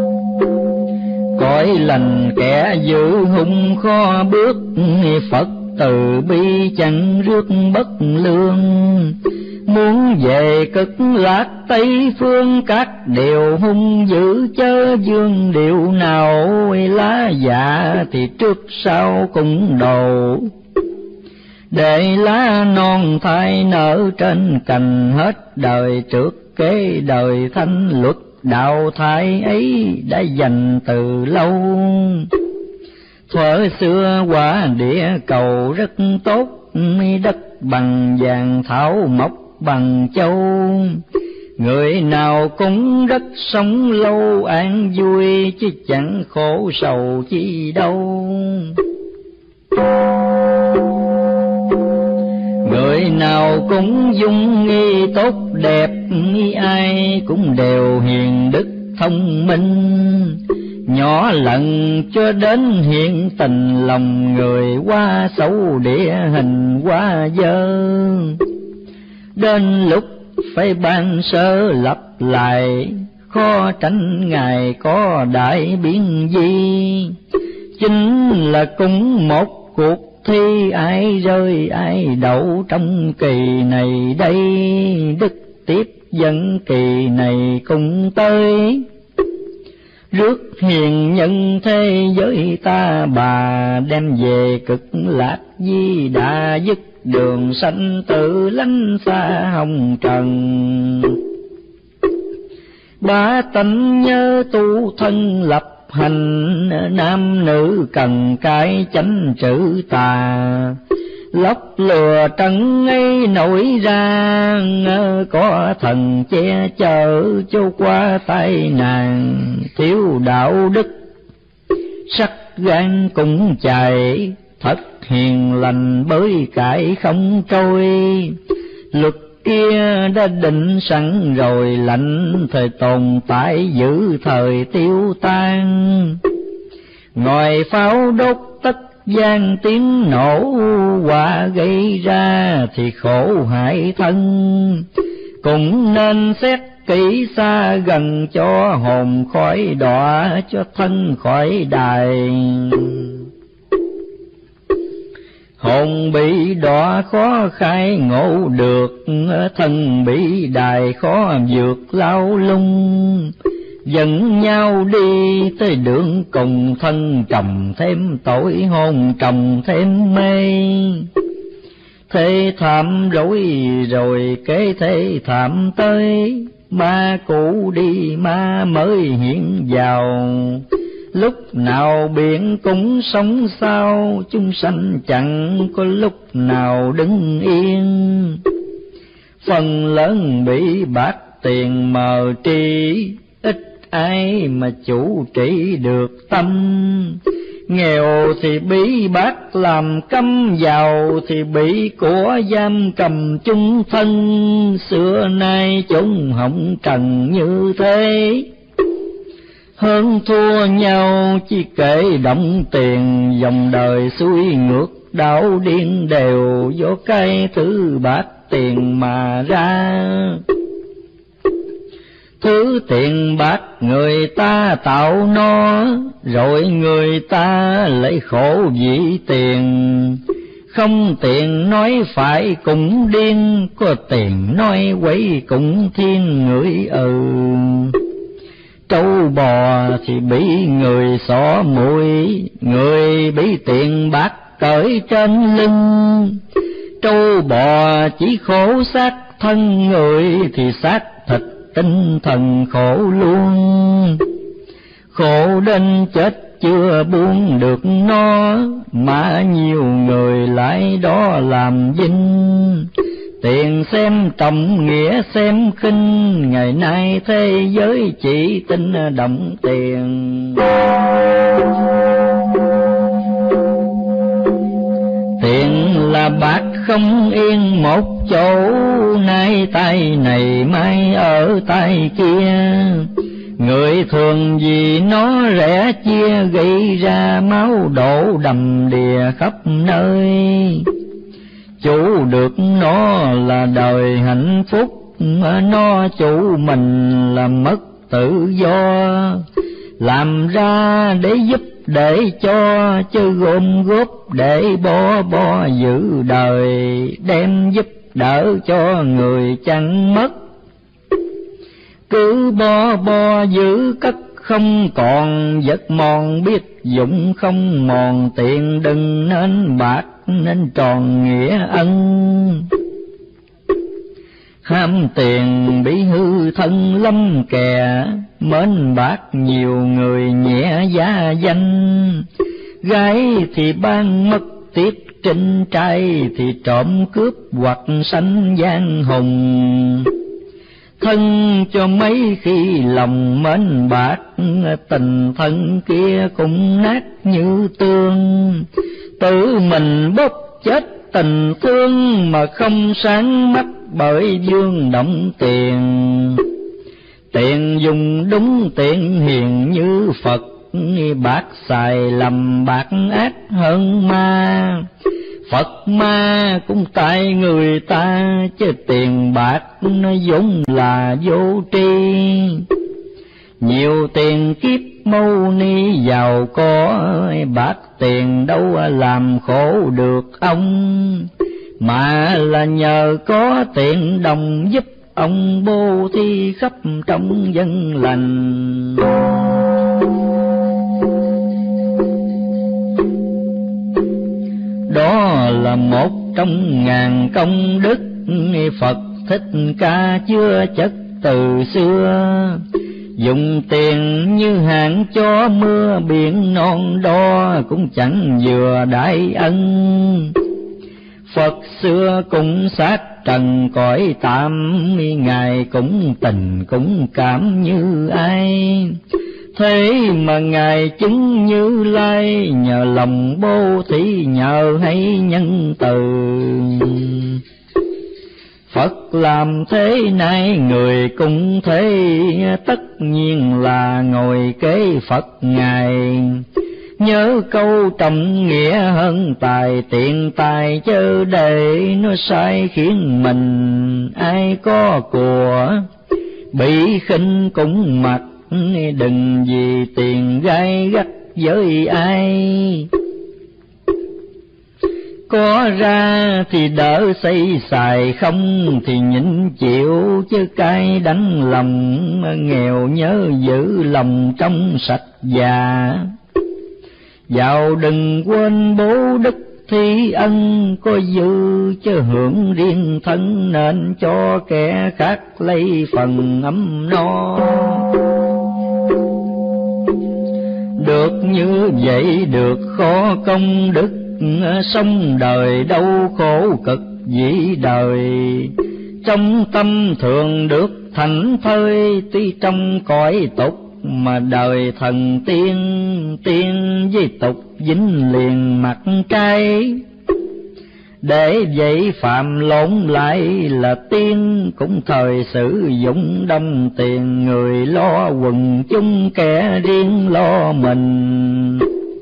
Cõi lành kẻ giữ hung khó bước, Phật từ bi chẳng rước bất lương. Muốn về cực lạc Tây phương, các điều hung dữ chớ dương điều nào. Lá dạ thì trước sau cũng đồ, để lá non thai nở trên cành. Hết đời trước kế đời thanh luật, đạo thai ấy đã dành từ lâu. Thuở xưa quả địa cầu rất tốt, đất bằng vàng thảo mộc bằng châu. Người nào cũng rất sống lâu an vui, chứ chẳng khổ sầu chi đâu. Người nào cũng dung nghi tốt đẹp, ai cũng đều hiền đức thông minh. Nhỏ lần cho đến hiện tình lòng người, quá xấu địa hình quá dơ. Đến lúc phải ban sơ lập lại, khó tránh ngày có đại biến gì. Chính là cũng một cuộc thi, ai rơi ai đậu trong kỳ này đây. Đức tiếp dẫn kỳ này cùng tới, rước hiền nhân thế giới ta bà. Đem về cực lạc Di Đà, dứt đường sanh tử lánh xa hồng trần. Ba tánh nhớ tu thân lập hành, nam nữ cần cái chánh trữ tà. Lóc lừa trần ấy nổi ra, có thần che chở cho qua tai nạn. Thiếu đạo đức sắc gan cũng chạy, thật hiền lành bới cải không trôi. Luật kia đã định sẵn rồi, lạnh thời tồn tại giữ thời tiêu tan. Ngòi pháo đốt tất gian tiếng nổ, quả gây ra thì khổ hại thân. Cũng nên xét kỹ xa gần, cho hồn khỏi đọa, cho thân khỏi đài. Hồn bị đọa khó khai ngộ được, thân bị đài khó vượt lao lung. Dẫn nhau đi tới đường cùng, thân trầm thêm tội, hồn trầm thêm mê. Thế thảm rối rồi kế thế thảm tới, ma cũ đi ma mới hiện vào. Lúc nào biển cũng sống sao, chúng sanh chẳng có lúc nào đứng yên. Phần lớn bị bạc tiền mờ tri, ít ai mà chủ trị được tâm. Nghèo thì bị bác làm câm, giàu thì bị của giam cầm chung thân. Xưa nay chúng hỏng trần như thế, hơn thua nhau chỉ kể động tiền. Dòng đời xuôi ngược đảo điên đều, do cái thứ bạc tiền mà ra. Thứ tiền bạc người ta tạo nó, rồi người ta lấy khổ vì tiền. Không tiền nói phải cũng điên, có tiền nói quấy cũng thiên người Trâu bò thì bị người xỏ mũi, người bị tiền bạc cởi trên lưng. Trâu bò chỉ khổ xác thân, người thì xác thịt tinh thần khổ luôn. Khổ đến chết chưa buông được nó, mà nhiều người lại đó làm vinh. Tiền xem trọng nghĩa xem khinh, ngày nay thế giới chỉ tin đồng tiền. Tiền là bạc không yên một chỗ, nay tay này mai ở tay kia. Người thường vì nó rẻ chia, gây ra máu đổ đầm đìa khắp nơi. Chủ được nó là đời hạnh phúc, nó chủ mình là mất tự do. Làm ra để giúp để cho, chứ gom góp để bo giữ đời, đem giúp đỡ cho người chẳng mất. Cứ bo giữ cất không còn, vật mòn biết dụng không mòn, tiền đừng nên bạc nên tròn nghĩa ân. Ham tiền bị hư thân lâm kè, mến bạc nhiều người nhẹ giá danh. Gái thì ban mất tiết trinh, trai thì trộm cướp hoặc sanh giang hùng. Thân cho mấy khi lòng mến bạc, tình thân kia cũng nát như tương. Tự mình bóp chết tình thương mà không sáng mắt, bởi dương động tiền. Tiền dùng đúng tiền hiền như Phật, bạc xài lầm bạc ác hơn ma. Phật ma cũng tại người ta, chứ tiền bạc nó vốn là vô tri. Nhiều tiền kiếp mâu ni giàu có, bạc tiền đâu làm khổ được ông. Mà là nhờ có tiền đồng giúp ông bố thí khắp trong dân lành. Đó là một trong ngàn công đức, Phật Thích Ca chưa chất từ xưa. Dùng tiền như hạn cho mưa, biển non đo cũng chẳng vừa đại ân. Phật xưa cũng sát trần cõi tạm, Ngài cũng tình cũng cảm như ai. Thế mà Ngài chứng Như Lai, nhờ lòng bố thí nhờ hay nhân từ. Phật làm thế này người cũng thế, tất nhiên là ngồi kế Phật Ngài. Nhớ câu trọng nghĩa hơn tài, tiền tài chớ để nó sai khiến mình. Ai có của bị khinh cũng mặc, đừng vì tiền gai gắt với ai. Có ra thì đỡ xây xài, không thì nhịn chịu, chứ cay đắng lòng. Nghèo nhớ giữ lòng trong sạch già. Giàu đừng quên bố đức thi ân, có dư chứ hưởng riêng thân, nên cho kẻ khác lấy phần ấm no. Được như vậy được khó công đức, sống đời đâu khổ cực dĩ đời. Trong tâm thường được thảnh thơi, tuy trong cõi tục mà đời thần tiên. Tiên với tục dính liền mặt trái, để vậy phạm lộn lại là tiên. Cũng thời sử dụng đông tiền, người lo quần chúng kẻ riêng lo mình.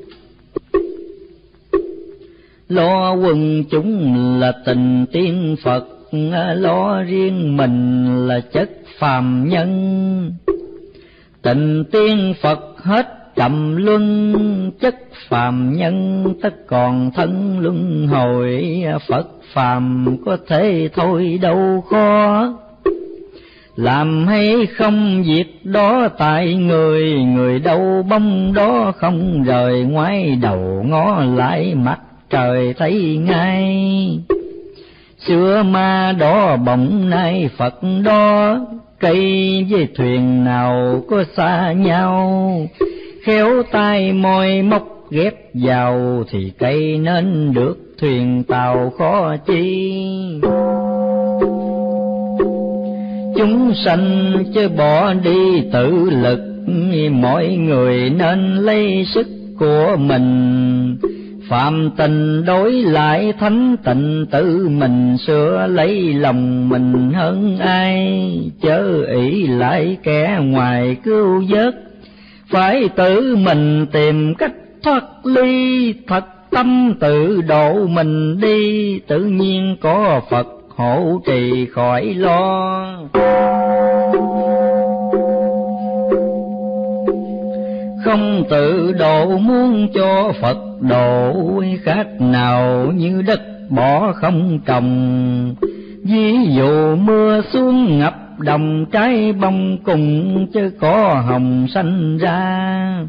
Lo quần chúng là tình tiên Phật, lo riêng mình là chất phàm nhân. Tình tiên Phật hết trầm luân, chất phàm nhân tất còn thân luân hồi. Phật phàm có thể thôi đâu khó, làm hay không việc đó tại người. Người đâu bông đó không rời, ngoái đầu ngó lại mặt trời thấy ngay. Xưa ma đó bỗng nay Phật đó, cây với thuyền nào có xa nhau. Khéo tay môi móc ghép vào, thì cây nên được thuyền tàu khó chi. Chúng sanh chứ bỏ đi tự lực, mọi người nên lấy sức của mình. Phạm tình đối lại thánh tịnh, tự mình sửa lấy lòng mình hơn ai. Chớ ỷ lại kẻ ngoài cứu vớt, phải tự mình tìm cách thoát ly. Thật tâm tự độ mình đi, tự nhiên có Phật hộ trì khỏi lo. không tự độ muốn cho Phật độ, khác nào như đất bỏ không trồng. Ví dụ mưa xuống ngập đồng, trái bông cùng chứ có hồng xanh ra.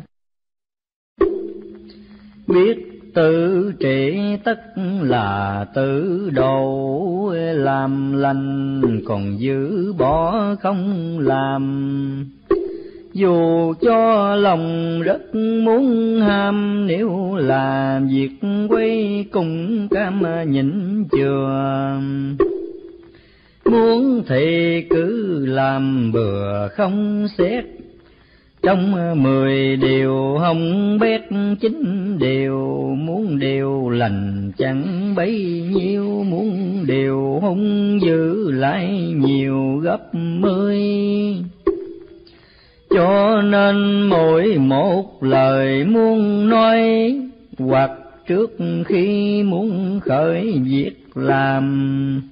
Biết tự trị tất là tự độ, làm lành còn giữ bỏ không làm. Dù cho lòng rất muốn ham, nếu làm việc quay cùng cam nhịn chừa. Muốn thì cứ làm bừa không xét, trong 10 điều hồng bét 9 điều. Muốn điều lành chẳng bấy nhiêu, muốn điều hung dữ lại nhiều gấp 10. Cho nên mỗi một lời muốn nói, hoặc trước khi muốn khởi việc làm,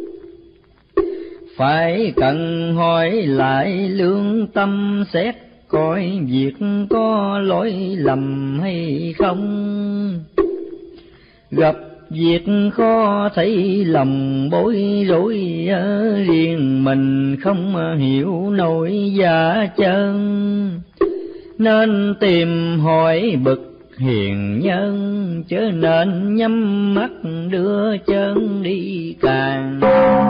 phải cần hỏi lại lương tâm xét, coi việc có lỗi lầm hay không. Gặp việc khó thấy lòng bối rối, riêng mình không hiểu nổi giả chân. Nên tìm hỏi bậc hiền nhân, chớ nên nhắm mắt đưa chân đi càng.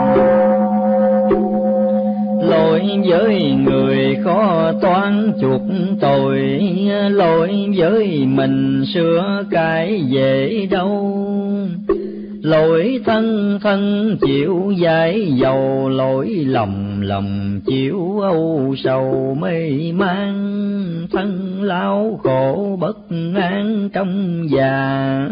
Lỗi với người khó toán chuộc tội, lỗi với mình sửa cái dễ đâu. Lỗi thân thân chịu giải dầu, lỗi lòng lòng chịu âu sầu mê man. Thân lao khổ bất an trong già,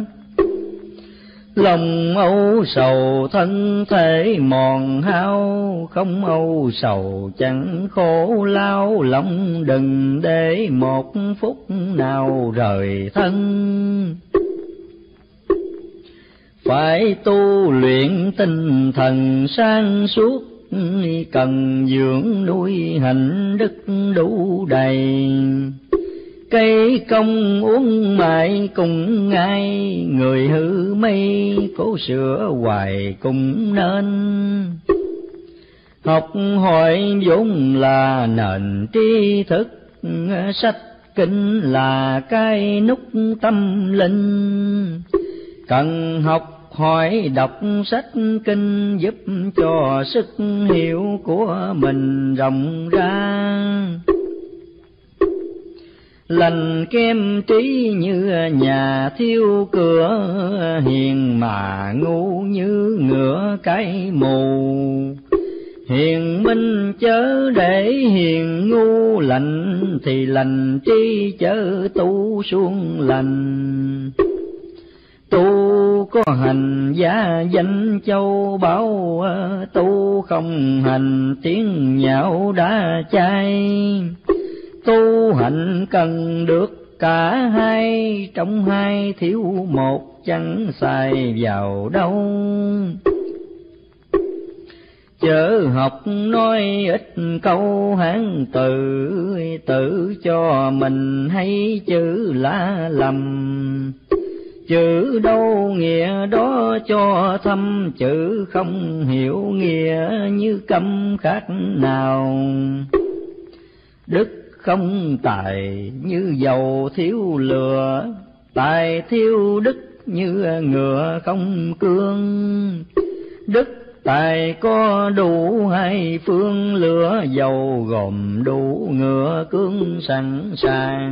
lòng âu sầu thân thể mòn hao. Không âu sầu chẳng khổ lao, lòng đừng để một phút nào rời thân. Phải tu luyện tinh thần sáng suốt, cần dưỡng nuôi hạnh đức đủ đầy. Cây công uống mãi cùng ngay, người hư mây cố sửa hoài cũng nên. Học hỏi vốn là nền tri thức, sách kinh là cái nút tâm linh. Cần học hỏi đọc sách kinh, giúp cho sức hiểu của mình rộng ra. Lành kem trí như nhà thiêu cửa, hiền mà ngu như ngựa cái mù. Hiền minh chớ để hiền ngu, lành thì lành trí chớ tu xuống lành. Tu có hành giá danh châu báu, tu không hành tiếng nhạo đã chai. Tu hành cần được cả hai, trong hai thiếu một chẳng xài vào đâu. Chớ học nói ít câu Hán từ, tự cho mình hay chữ lá lầm. Chữ đâu nghĩa đó cho thâm, chữ không hiểu nghĩa như câm khác nào. Đức không tài như dầu thiếu lửa, tài thiếu đức như ngựa không cương. Đức tài có đủ hai phương, lửa dầu gồm đủ ngựa cương sẵn sàng.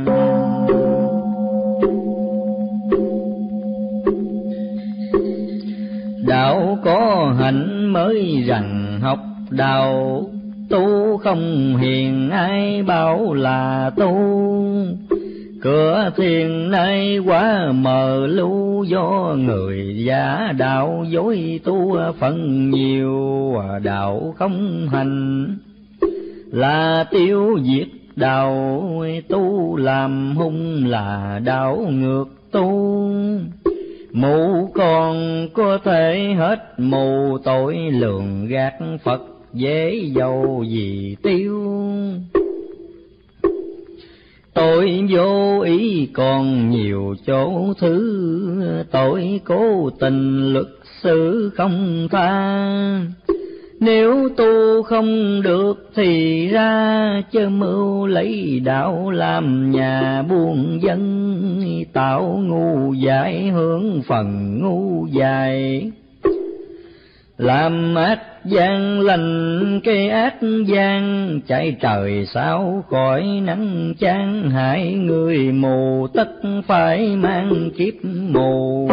Đạo có hạnh mới rằng học đạo, tu không hiền ai bảo là tu. Cửa thiền nay quá mờ lưu, do người giả đạo dối tu phần nhiều. Đạo không hành là tiêu diệt đạo, tu làm hung là đạo ngược tu. Mù còn có thể hết mù, tội lường gạt Phật dễ dầu gì tiêu. Tội vô ý còn nhiều chỗ thứ, tội cố tình luật xử không tha. Nếu tu không được thì ra, chớ mưu lấy đạo làm nhà buôn dân. Tạo ngu dại hướng phần ngu dại, làm ác gian lành cái ác gian. Chạy trời sao khỏi nắng chán, hại người mù tất phải mang kiếp mù.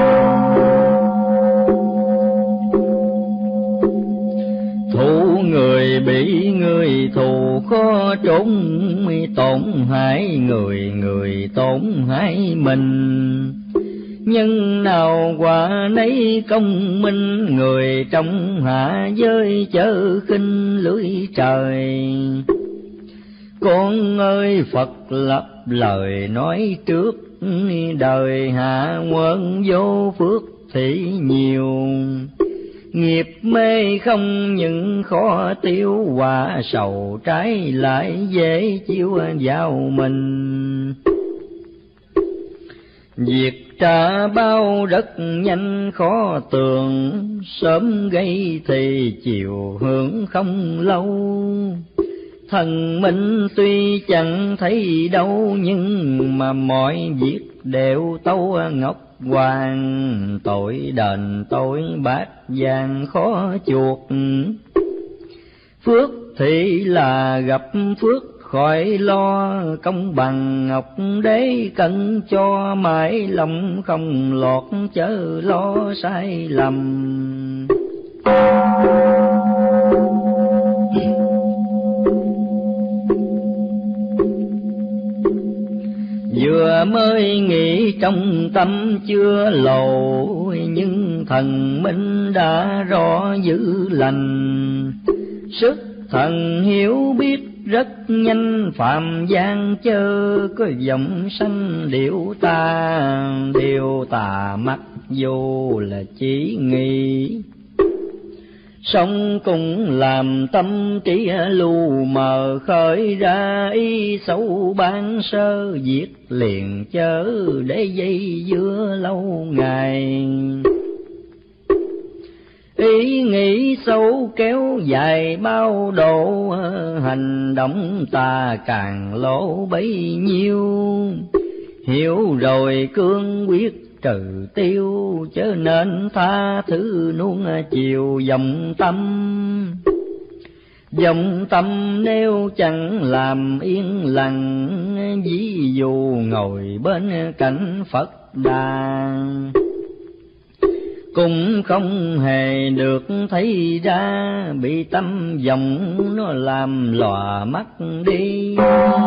Thù người bị người thù khó trốn, tổn hại người người tổn hại mình. Nhân nào quả nấy công minh, người trong hạ giới chớ khinh lưỡi trời. Con ơi Phật lập lời nói trước, đời hạ quân vô phước thì nhiều. Nghiệp mê không những khó tiêu, quả sầu trái lại dễ chiếu vào mình. Việc trả bao rất nhanh khó tường, sớm gây thì chiều hưởng không lâu. Thần minh tuy chẳng thấy đâu, nhưng mà mọi việc đều tâu ngọc hoàng. Tội đền tội bát vàng khó chuộc, phước thì là gặp phước khỏi lo. Công bằng ngọc đế cần cho, mãi lòng không lọt chớ lo sai lầm. Vừa mới nghĩ trong tâm chưa lộ, nhưng thần minh đã rõ dữ lành. Sức thần hiểu biết rất nhanh, phạm gian chớ có giọng sanh điệu ta. Điều tà mặc dù là chỉ nghĩ, sống cũng làm tâm trí lu mờ. Khởi ra ý xấu ban sơ, diệt liền chớ để dây dưa lâu ngày. Ý nghĩ xấu kéo dài bao độ, hành động ta càng lỗ bấy nhiêu. Hiểu rồi cương quyết trừ tiêu, chớ nên tha thứ nuông chiều dòng tâm. Dòng tâm nếu chẳng làm yên lặng, ví dụ ngồi bên cạnh Phật đà, cũng không hề được thấy ra. Bị tâm vọng nó làm lòa mắt đi.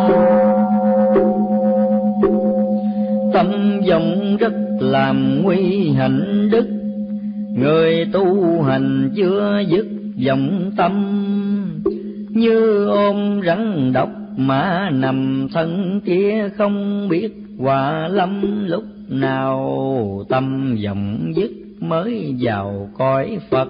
Tâm vọng rất làm nguy hạnh đức, người tu hành chưa dứt vọng tâm. Như ôm rắn độc mà nằm thân kia, không biết quả lâm lúc nào. Tâm vọng dứt mới vào cõi Phật,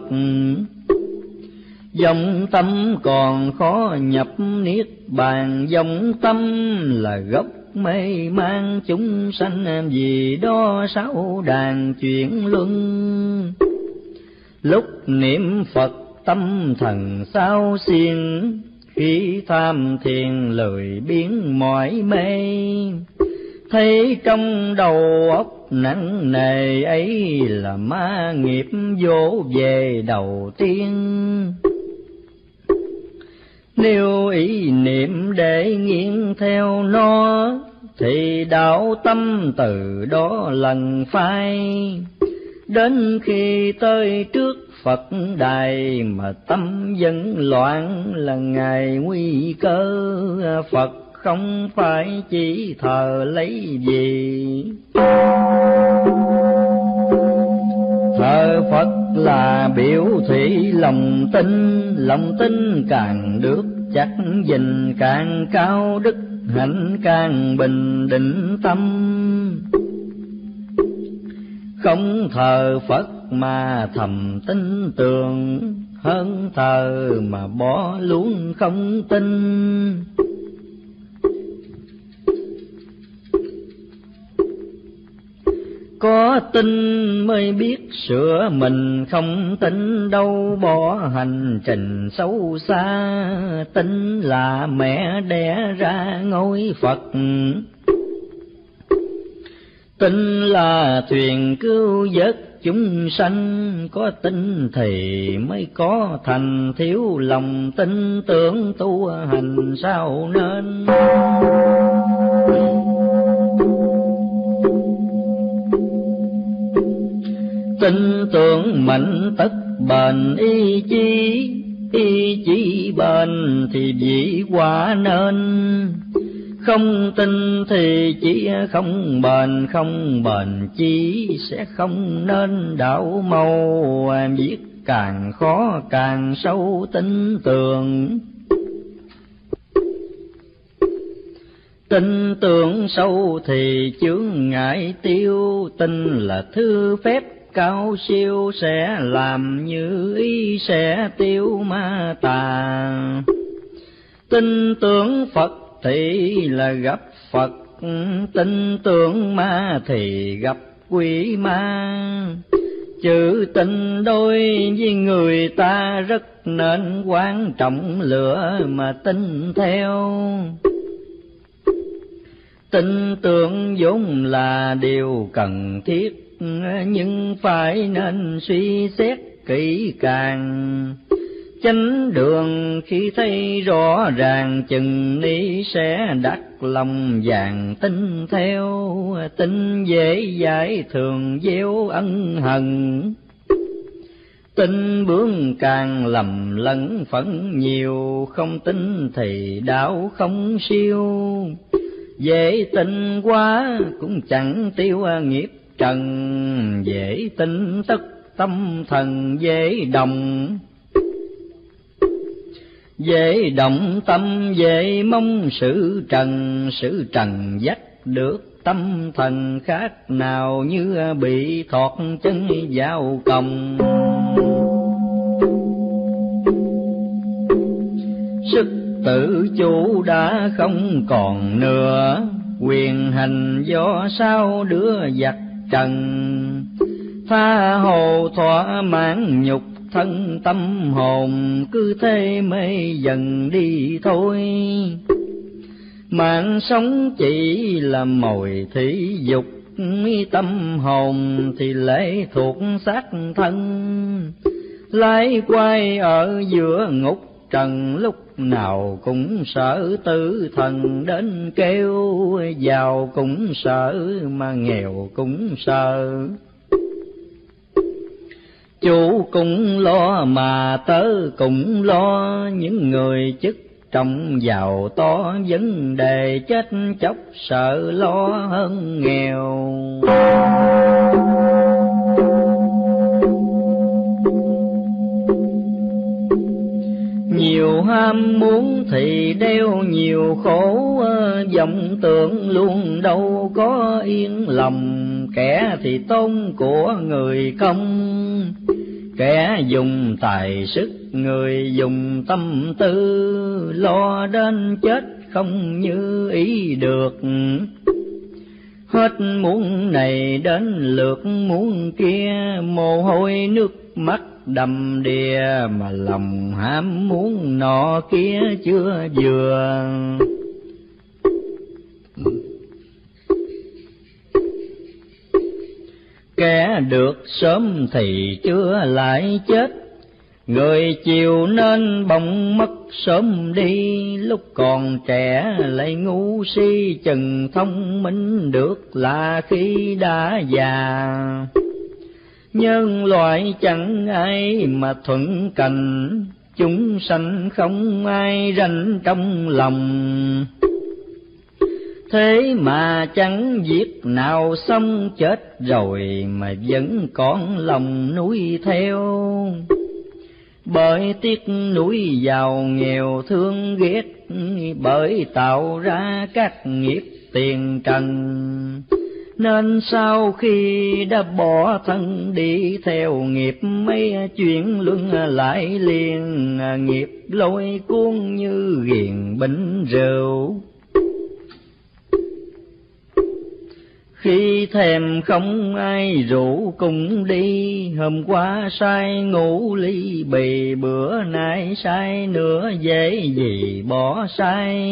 vọng tâm còn khó nhập niết bàn. Vọng tâm là gốc mê mang chúng sanh, vì đó sáu đàn chuyển luân. Lúc niệm Phật tâm thần sao xiên, khi tham thiền lười biếng mỏi mê. Thấy trong đầu óc nặng nề ấy, là ma nghiệp vỗ về đầu tiên. Nếu ý niệm để nghiêng theo nó, thì đạo tâm từ đó lần phai. Đến khi tới trước Phật đài, mà tâm vẫn loạn là ngày nguy cơ. Phật không phải chỉ thờ lấy gì, thờ Phật là biểu thị lòng tin. Lòng tin càng được chắc gìn, càng cao đức hạnh càng bình định tâm. Không thờ Phật mà thầm tin tưởng, hơn thờ mà bỏ luôn không tin. Có tin mới biết sửa mình, không tin đâu bỏ hành trình xấu xa. Tin là mẹ đẻ ra ngôi Phật, tin là thuyền cứu vớt chúng sanh. Có tin thì mới có thành, thiếu lòng tin tưởng tu hành sao nên. Tin tưởng mạnh tất bền ý chí bền thì vị quả nên. Không tin thì chỉ không bền chí sẽ không nên đạo màu. Viết càng khó càng sâu tin tưởng, tin tưởng sâu thì chướng ngại tiêu. Tin là thư phép cao siêu, sẽ làm như ý sẽ tiêu ma tà. Tin tưởng Phật thì là gặp Phật, tin tưởng ma thì gặp quỷ ma. Chữ tình đôi với người ta rất nên quan trọng, lựa mà tin theo. Tin tưởng vốn là điều cần thiết, nhưng phải nên suy xét kỹ càng. Chánh đường khi thấy rõ ràng, chừng ni sẽ đắc lòng vàng tin theo. Tin dễ giải thường gieo ân hận, tin bướng càng lầm lẫn phẫn nhiều. Không tin thì đạo không siêu, dễ tin quá cũng chẳng tiêu nghiệp trần. Dễ tin tất tâm thần dễ động, dễ động tâm dễ mong sự trần dắt được tâm thần. Khác nào như bị thọt chân vào còng, sức tự chủ đã không còn nữa. Quyền hành do sao đứa giặc trần, tha hồ thỏa mãn nhục thân tâm hồn. Cứ thế mê dần đi thôi, mạng sống chỉ là mồi thị dục. Tâm hồn thì lệ thuộc xác thân, lái quay ở giữa ngục trần. Lúc nào cũng sợ tử thần đến kêu, giàu cũng sợ mà nghèo cũng sợ. Chủ cũng lo mà tớ cũng lo, những người chức trọng giàu to. Vấn đề chết chóc sợ lo hơn nghèo. Nhiều ham muốn thì đeo nhiều khổ, vọng tưởng luôn đâu có yên lòng. Kẻ thì tôn của người không, kẻ dùng tài sức người dùng tâm tư. Lo đến chết không như ý được, hết muốn này đến lượt muốn kia. Mồ hôi nước mắt đầm đìa, mà lòng ham muốn nọ kia chưa vừa. Kẻ được sớm thì chưa lại chết, người chiều nên bỗng mất sớm đi. Lúc còn trẻ lại ngu si, chừng thông minh được là khi đã già. Nhân loại chẳng ai mà thuận cành, chúng sanh không ai ranh trong lòng. Thế mà chẳng việc nào xong, chết rồi mà vẫn còn lòng nuối theo. Bởi tiếc nuối giàu nghèo thương ghét, bởi tạo ra các nghiệp tiền trần. Nên sau khi đã bỏ thân đi theo nghiệp, mấy chuyện luân lại liền. Nghiệp lôi cuốn như ghiền bình rượu, Khi thèm không ai rủ cùng đi, hôm qua say ngủ ly bì, bữa nay say nữa dễ gì bỏ say.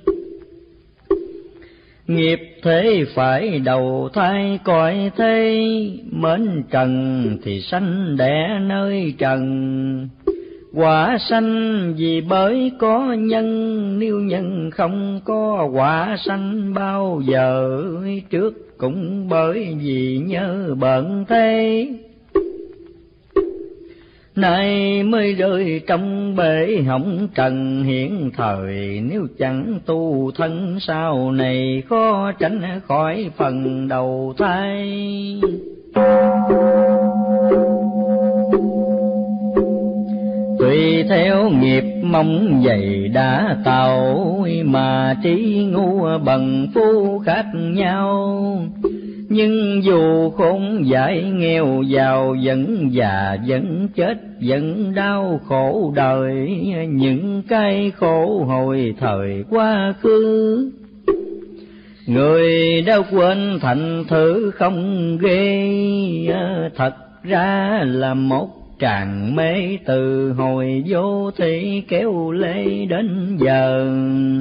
Nghiệp thế phải đầu thai cõi thế, mến trần thì sanh đẻ nơi trần. Quả sanh vì bởi có nhân, nếu nhân không có quả sanh bao giờ. Trước cũng bởi vì nhớ bận thế, nay mới rơi trong bể hỏng trần hiện thời. Nếu chẳng tu thân sau này, khó tránh khỏi phần đầu thai. Tùy theo nghiệp mong dày đã tạo, mà trí ngu bằng phu khác nhau. Nhưng dù khôn giải nghèo giàu, vẫn già vẫn chết vẫn đau khổ đời. Những cái khổ hồi thời quá khứ, người đã quên thành thử không ghê. Thật ra là một tràng mê, từ hồi vô thị kéo lê đến giờ.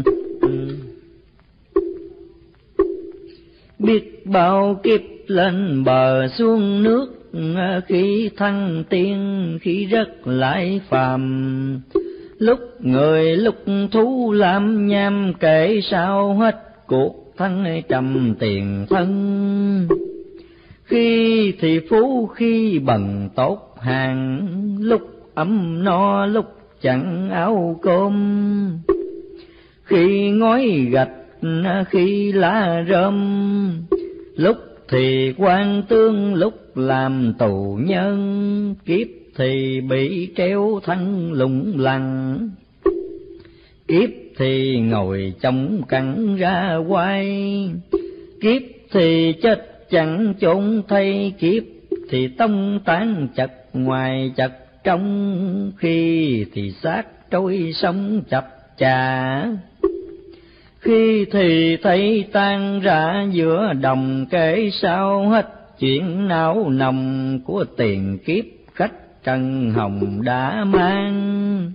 Biết bao kiếp lên bờ xuống nước, khi thăng tiên khi rớt lại phàm. Lúc người lúc thú làm nham, kể sao hết cuộc thân trầm tiền thân. Khi thì phú khi bần tốt hàng, lúc ấm no lúc chẳng áo cơm. Khi ngói gạch khi lá rơm, lúc thì quan tương lúc làm tù nhân. Kiếp thì bị treo thân lủng lẳng, kiếp thì ngồi trong cắn ra quay. Kiếp thì chết chẳng chốn thay, kiếp thì tông tán chật ngoài chật trong. Khi thì xác trôi sông chập chà, khi thì thấy tan rã giữa đồng. Kể sao hết chuyện não nồng, của tiền kiếp khách trần hồng đã mang.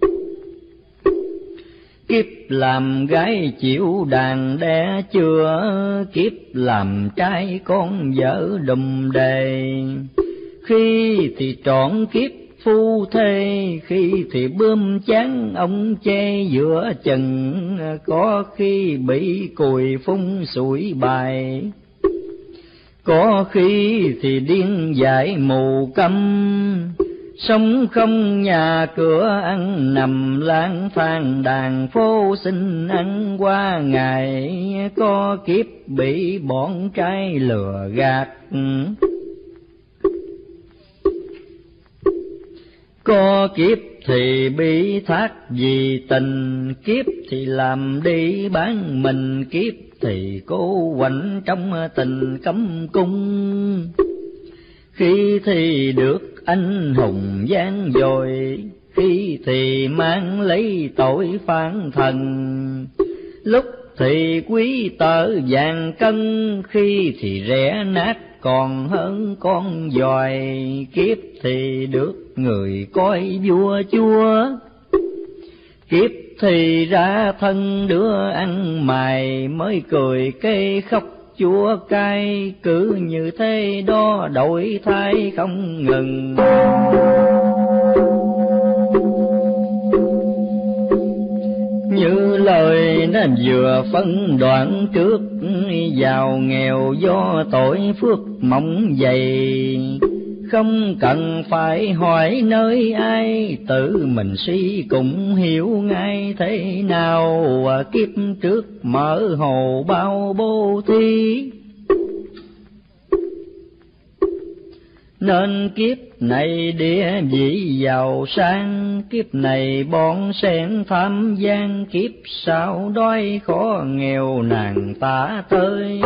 Kiếp làm gái chịu đàn đẻ chưa, kiếp làm trai con vợ đùm đề. Khi thì trọn kiếp phu thê, khi thì bươm chán ông chê giữa chừng. Có khi bị cùi phun sủi bài, có khi thì điên dại mù câm. Sống không nhà cửa ăn nằm lang thang, đàn phố xin ăn qua ngày. Có kiếp bị bọn trai lừa gạt, có kiếp thì bị thác vì tình. Kiếp thì làm đi bán mình, kiếp thì cố quạnh trong tình cấm cung. Khi thì được anh hùng gian dội, khi thì mang lấy tội phản thần. Lúc thì quý tợ vàng cân, khi thì rẻ nát còn hơn con giòi. Kiếp thì được người coi vua chúa, kiếp thì ra thân đứa ăn mày. Mới cười cây khóc chúa cay, cứ như thế đó đổi thay không ngừng. Như lời nó vừa phân đoạn trước, giàu nghèo do tội phước mỏng dày. Không cần phải hỏi nơi ai, tự mình suy cũng hiểu ngay thế nào. Kiếp trước mở hồ bao bố thí, nên kiếp này địa vị giàu sang. Kiếp này bọn sen tham gian, kiếp sau đói khó nghèo nàng tả tơi.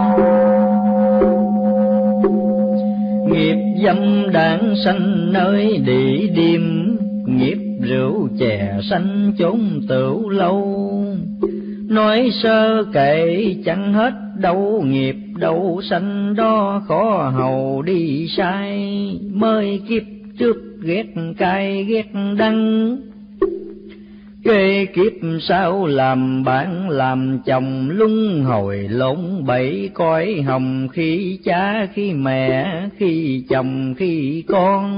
Nghiệp dâm đảng sanh nơi địa điểm, nghiệp rượu chè sanh chốn tửu lâu. Nói sơ kể chẳng hết đâu, nghiệp đậu xanh đó khó hầu đi sai, mới kiếp trước ghét cay ghét đắng, kế kiếp sau làm bạn làm chồng, luân hồi lộn bẫy cõi hồng, khi cha khi mẹ khi chồng khi con.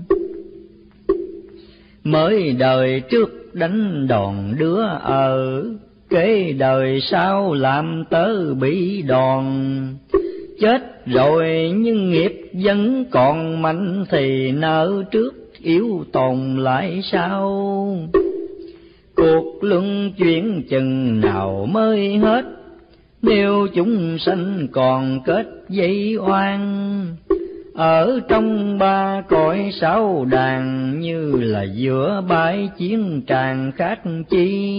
Mới đời trước đánh đòn đứa ở, kế đời sau làm tớ bị đòn. Chết rồi nhưng nghiệp vẫn còn mạnh, thì nợ trước yếu tồn lại sau. Cuộc luân chuyển chừng nào mới hết, nếu chúng sanh còn kết dây oan. Ở trong ba cõi sáu đàn, như là giữa bãi chiến tràng khác chi.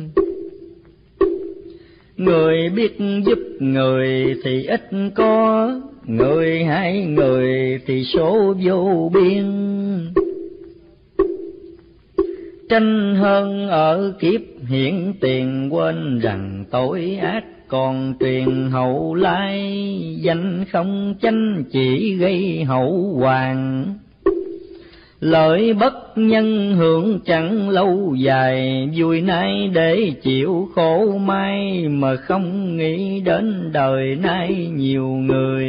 Người biết giúp người thì ít có, người hại người thì số vô biên. Tranh hơn ở kiếp hiện tiền, quên rằng tội ác còn truyền hậu lai. Danh không chánh chỉ gây hậu hoàng, lợi bất nhân hưởng chẳng lâu dài. Vui nay để chịu khổ mai, mà không nghĩ đến đời nay nhiều người.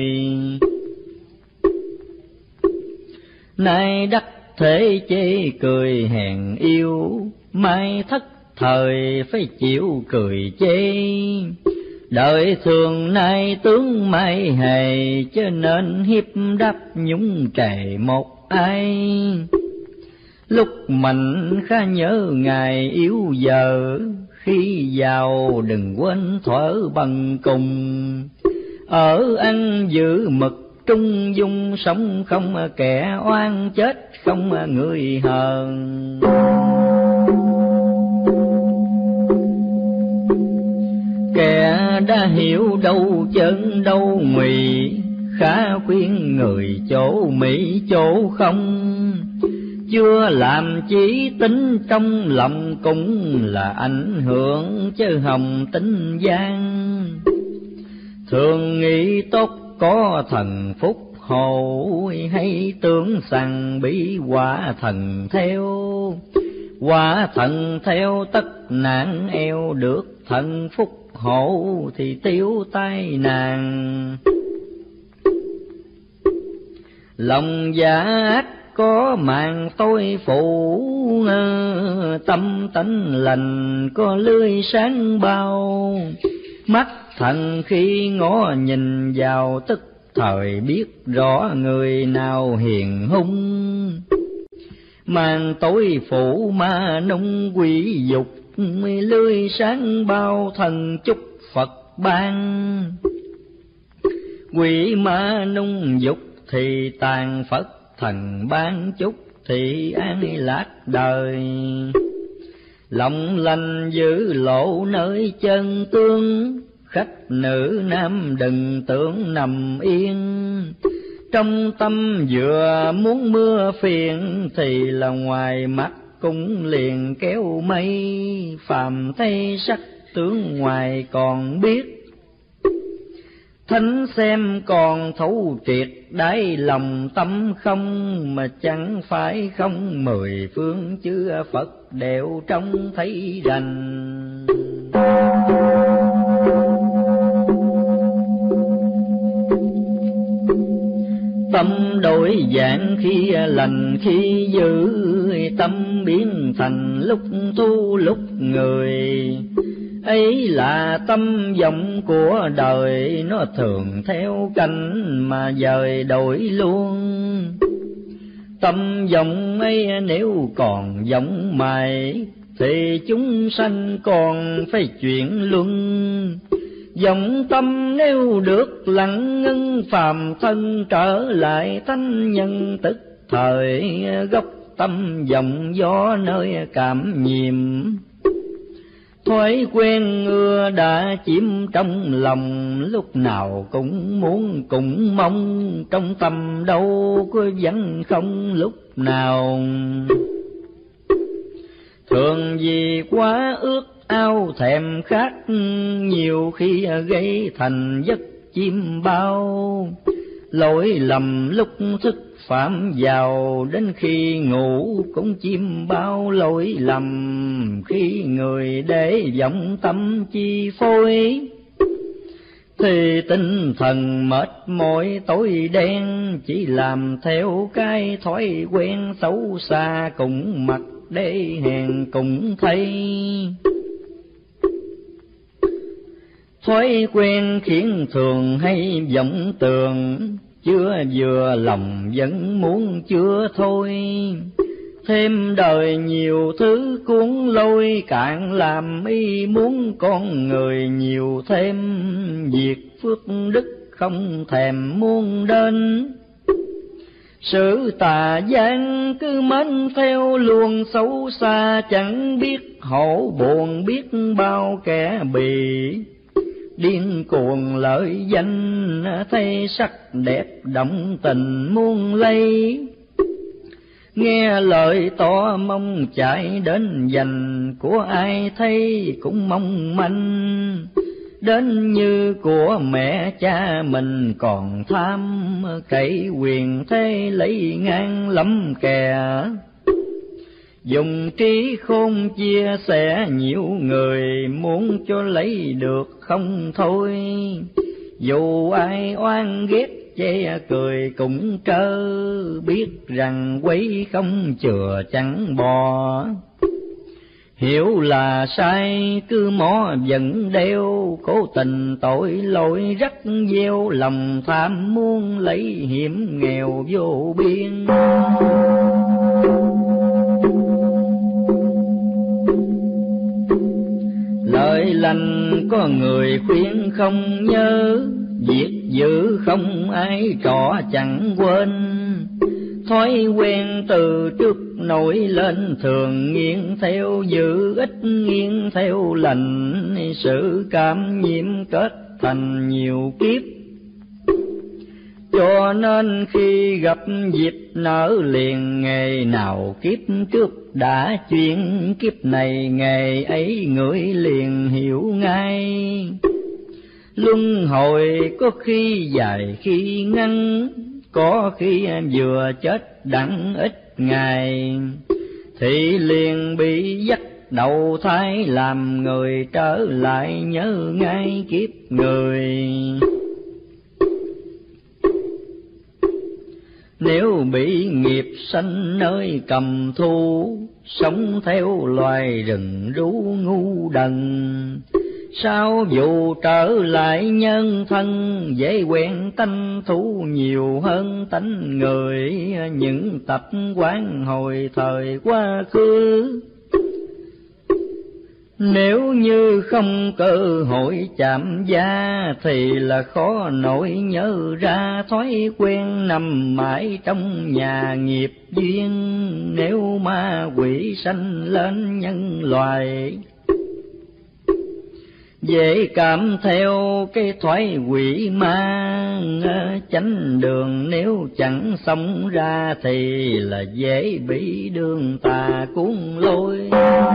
Nay đắc thế chê cười hèn yêu, mai thất thời phải chịu cười chê. Đời thường nay tướng mai hề, cho nên hiếp đáp nhúng trề một ai. Lúc mạnh khá nhớ ngày yếu giờ, khi giàu đừng quên thuở bằng cùng. Ở ăn giữ mực trung dung, sống không kẻ oan, chết không người hờn. Kẻ đã hiểu đâu chân đâu ngụy, khá khuyên người chỗ mỹ chỗ không. Chưa làm chí tính trong lòng, cũng là ảnh hưởng chứ hồng tính gian. Thường nghĩ tốt có thần phúc hộ, hay tưởng rằng bị quả thần theo. Quả thần theo tất nạn eo, được thần phúc hộ thì tiêu tai nạn. Lòng giả ác có màn tôi phủ, tâm tánh lành có lưới sáng bao. Mắt thần khi ngó nhìn vào, tức thời biết rõ người nào hiền hung. Màn tối phủ ma nung quỷ dục, lưới sáng bao thần chúc Phật ban. Quỷ ma nung dục thì tàn Phật, thần ban chúc thì an lạc đời. Lòng lành giữ lộ nơi chân tương, khách nữ nam đừng tưởng nằm yên. Trong tâm vừa muốn mưa phiền, thì là ngoài mắt cũng liền kéo mây. Phàm thấy sắc tướng ngoài còn biết, thánh xem còn thấu triệt đáy lòng tâm không. Mà chẳng phải không, mười phương chư Phật đều trông thấy rành. Tâm đổi dạng khi lành khi dữ, tâm biến thành lúc tu lúc người. Ấy là tâm vọng của đời, nó thường theo canh mà dời đổi luôn. Tâm vọng ấy nếu còn vọng mãi, thì chúng sanh còn phải chuyển luân. Vọng tâm nếu được lặng ngưng, phàm thân trở lại thánh nhân tức thời. Gốc tâm vọng gió nơi cảm nhiệm, thói quen ưa đã chiếm trong lòng. Lúc nào cũng muốn cũng mong, trong tâm đâu có vắng không lúc nào. Thường vì quá ước ao thèm khát, nhiều khi gây thành giấc chim bao. Lỗi lầm lúc thức phạm vào, đến khi ngủ cũng chim bao lỗi lầm. Khi người để vọng tâm chi phối, thì tinh thần mệt mỏi tối đen, chỉ làm theo cái thói quen xấu xa, cũng mặc để hèn cũng thấy. Thói quen khiến thường hay vọng tưởng, chưa vừa lòng vẫn muốn chưa thôi. Thêm đời nhiều thứ cuốn lôi, càng làm y muốn con người nhiều thêm. Việc phước đức không thèm muốn đến, sự tà gian cứ mến theo luồng xấu xa. Chẳng biết hổ buồn biết bao kẻ bì, điên cuồng lợi danh thấy sắc đẹp động tình muôn lây. Nghe lời tỏ mong chạy đến giành, của ai thấy cũng mong manh. Đến như của mẹ cha mình còn tham, cậy quyền thế lấy ngang lắm kè. Dùng trí khôn chia sẻ nhiều người, muốn cho lấy được không thôi. Dù ai oan ghét che cười cũng trơ, biết rằng quấy không chừa chẳng bò. Hiểu là sai cứ mó vẫn đeo, cố tình tội lỗi rắc gieo. Lòng tham muốn lấy hiểm nghèo vô biên, lời lành có người khuyên không nhớ. Việc dữ không ai trọ chẳng quên, thói quen từ trước nổi lên. Thường nghiêng theo dữ ít nghiêng theo lành, sự cảm nhiễm kết thành nhiều kiếp. Cho nên khi gặp dịp nở liền, ngày nào kiếp trước đã chuyện, kiếp này ngày ấy người liền hiểu ngay. Luân hồi có khi dài khi ngắn, có khi vừa chết đặng ít ngày, thì liền bị dắt đầu thai làm người. Trở lại nhớ ngay kiếp người, nếu bị nghiệp sanh nơi cầm thú, sống theo loài rừng rú ngu đần. Sao dù trở lại nhân thân, dễ quen tánh thú nhiều hơn tánh người. Những tập quán hồi thời quá khứ, nếu như không cơ hội chạm da, thì là khó nổi nhớ ra. Thói quen nằm mãi trong nhà nghiệp duyên, nếu ma quỷ sanh lên nhân loài, dễ cảm theo cái thoái quỷ ma. Chánh đường nếu chẳng sống ra, thì là dễ bị đường tà cuốn lôi.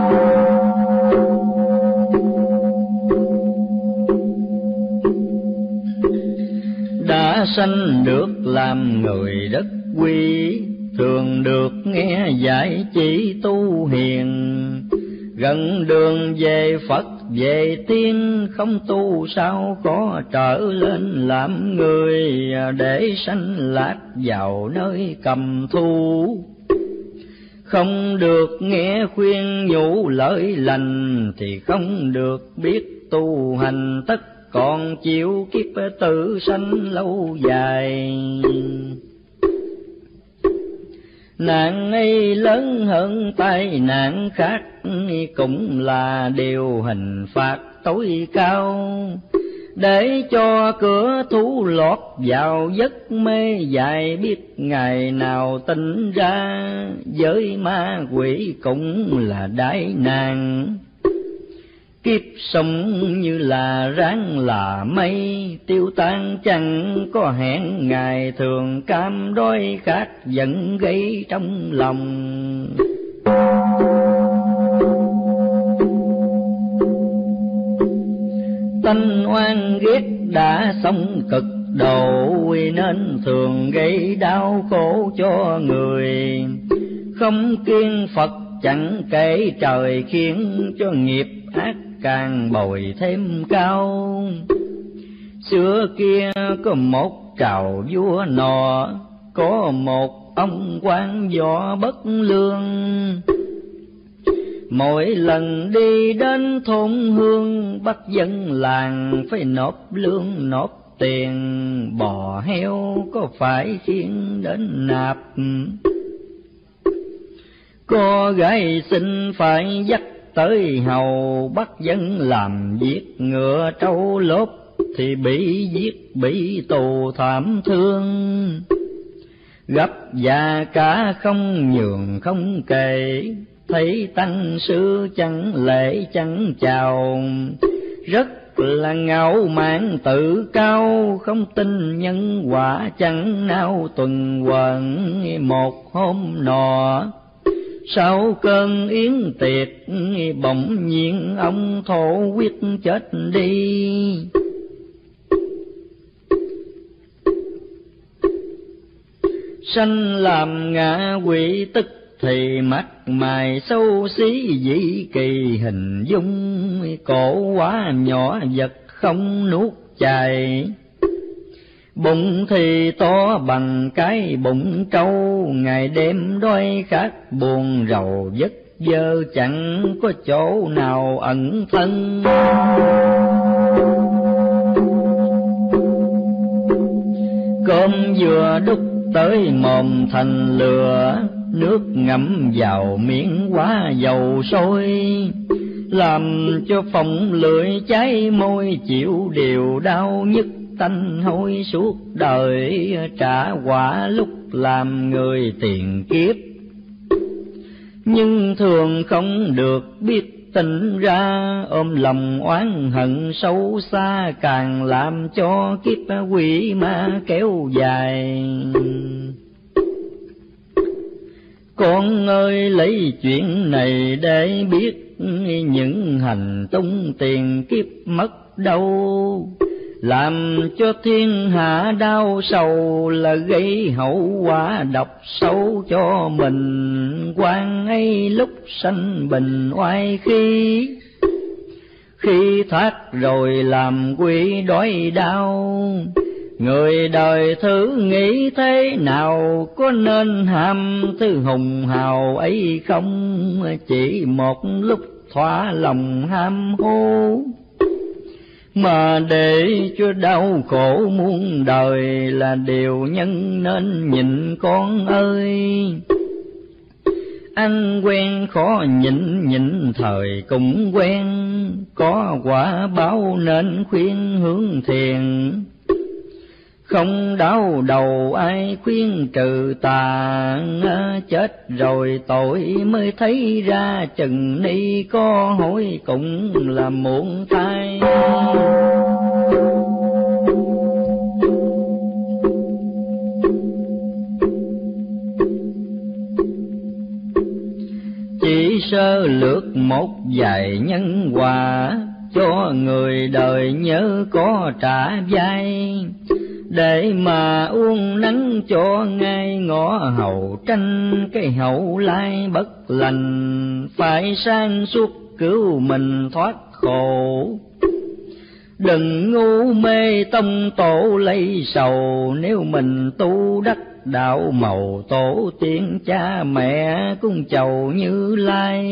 Đã sanh được làm người đất quý, thường được nghe dạy chỉ tu hiền. Gần đường về Phật về tiên, không tu sao có trở lên làm người. Để sanh lạc vào nơi cầm thú, không được nghe khuyên nhủ lợi lành, thì không được biết tu hành. Tất còn chịu kiếp tử sanh lâu dài, nạn ấy lớn hơn tai nạn khác, cũng là điều hình phạt tối cao. Để cho cửa thú lọt vào giấc mê dài, biết ngày nào tỉnh ra. Với ma quỷ cũng là đại nạn, kiếp sống như là ráng là mây. Tiêu tan chẳng có hẹn ngày, thường cam đói khát vẫn gây trong lòng. tanh oan ghét đã sống cực độ, nên thường gây đau khổ cho người. Không kiêng Phật chẳng kể trời, khiến cho nghiệp ác càng bồi thêm cao. Xưa kia có một trào vua nọ, có một ông quan võ bất lương. Mỗi lần đi đến thôn hương, bắt dân làng phải nộp lương nộp tiền. Bò heo có phải khiêng đến nạp, có gái xinh phải dắt tới hầu. Bắt dân làm việc ngựa trâu lốp, thì bị giết bị tù thảm thương. Gấp và cả không nhường không kể, thấy tăng sư chẳng lễ chẳng chào. Rất là ngạo mạn tự cao, không tin nhân quả chẳng nao tuần hoàn. Một hôm nọ sau cơn yến tiệc, bỗng nhiên ông thổ quyết chết đi. Sanh làm ngạ quỷ, tức thì mặt mày xấu xí dị kỳ hình dung. Cổ quá nhỏ vật không nuốt chài, bụng thì to bằng cái bụng trâu. Ngày đêm đói khát buồn rầu vất vơ, chẳng có chỗ nào ẩn thân. Cơm vừa đút tới mồm thành lửa, nước ngậm vào miệng quá dầu sôi. Làm cho phồng lưỡi cháy môi, chịu điều đau nhức tanh hôi suốt đời. Trả quả lúc làm người tiền kiếp, nhưng thường không được biết tỉnh ra. Ôm lòng oán hận sâu xa, càng làm cho kiếp quỷ ma kéo dài. Con ơi lấy chuyện này để biết, những hành tung tiền kiếp mất đâu. Làm cho thiên hạ đau sầu, là gây hậu quả độc sâu cho mình. Quan ấy lúc sanh bình oai khi thoát rồi làm quỷ đói đau. Người đời thử nghĩ thế nào, có nên ham thứ hùng hào ấy không? Chỉ một lúc thỏa lòng ham hố, mà để cho đau khổ muôn đời, là điều nhân nên nhịn con ơi. Ăn quen khó nhịn, nhịn thời cũng quen. Có quả báo nên khuyên hướng thiền, không đau đầu ai khuyên trừ tà. Chết rồi tội mới thấy ra, chừng ni có hối cũng là muộn thay. Chỉ sơ lược một vài nhân quả, cho người đời nhớ có trả vai. Để mà uống nắng cho ngay ngõ hầu tranh, cái hậu lai bất lành. Phải sang suốt cứu mình thoát khổ, đừng ngu mê tông tổ lấy sầu. Nếu mình tu đắc đạo màu, tổ tiên cha mẹ cung chầu Như Lai.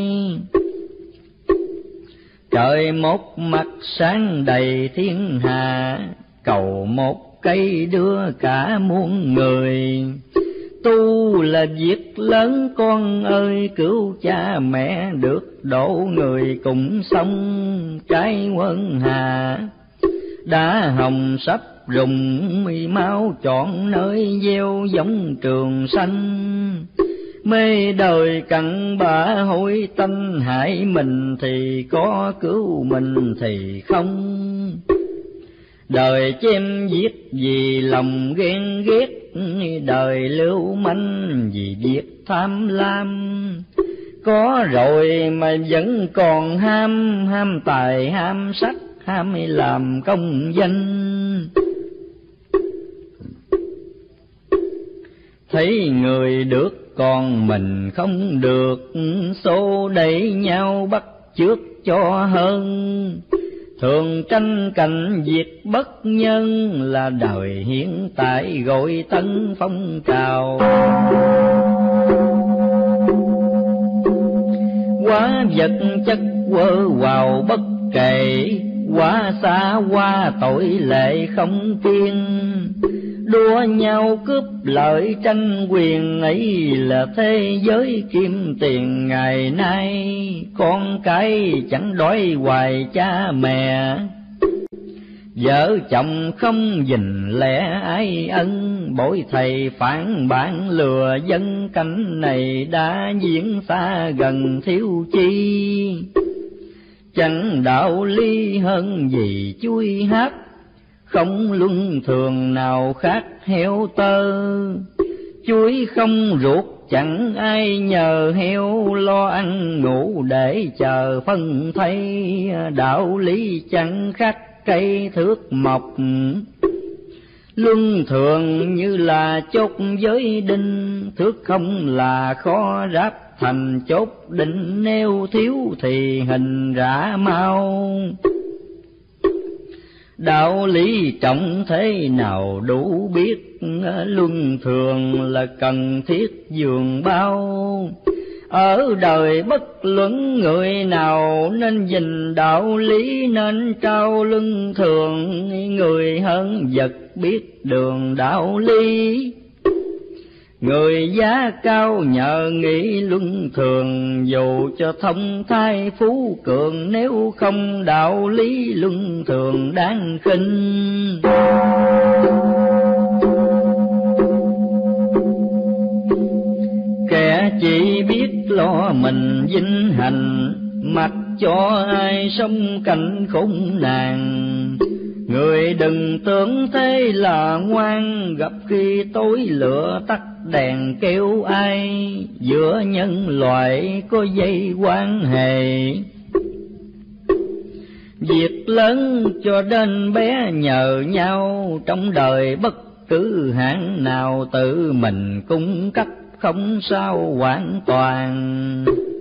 Trời một mặt sáng đầy thiên hạ, cầu một cây đưa cả muôn người. Tu là việc lớn con ơi, cứu cha mẹ được độ người cùng sống. Trái quân hà đã hồng sắp rụng, máu chọn nơi gieo giống trường xanh. Mê đời cặn bã hối tanh, hại mình thì có, cứu mình thì không. Đời chém giết vì lòng ghen ghét, đời lưu manh vì việc tham lam. Có rồi mà vẫn còn ham, ham tài ham sắc, ham làm công danh. Thấy người được còn mình không được, xô đẩy nhau bắt chước cho hơn. Thường tranh cạnh việc bất nhân, là đời hiện tại gọi tân phong trào. Quá vật chất quơ quào bất kể, quá xa quá tội lệ không kiên. Đua nhau cướp lợi tranh quyền, ấy là thế giới kim tiền ngày nay. Con cái chẳng đói hoài cha mẹ, vợ chồng không gìn lẽ ai ân. Bội thầy phản bản lừa dân, cảnh này đã diễn xa gần thiếu chi. Chẳng đạo lý hơn gì chuối hát, không luân thường nào khác heo tơ. Chuối không ruột chẳng ai nhờ, heo lo ăn ngủ để chờ phân thay. Đạo lý chẳng khác cây thước mọc, luân thường như là chốt giới đinh. Thước không là khó ráp thành chốt định, nếu thiếu thì hình rã mau. Đạo lý trọng thế nào đủ biết, luân thường là cần thiết dường bao. Ở đời bất luận người nào, nên gìn đạo lý nên trao luân thường. Người hơn vật biết đường đạo lý, người giá cao nhờ nghĩ luân thường. Dù cho thông thái phú cường, nếu không đạo lý luân thường đáng khinh. Kẻ chỉ biết lo mình vinh hạnh, mặc cho ai sống cảnh khốn nạn. Người đừng tưởng thế là ngoan, gặp khi tối lửa tắt đèn kêu ai. Giữa nhân loại có dây quan hệ, việc lớn cho đến bé nhờ nhau. Trong đời bất cứ hạng nào, tự mình cung cấp không sao hoàn toàn.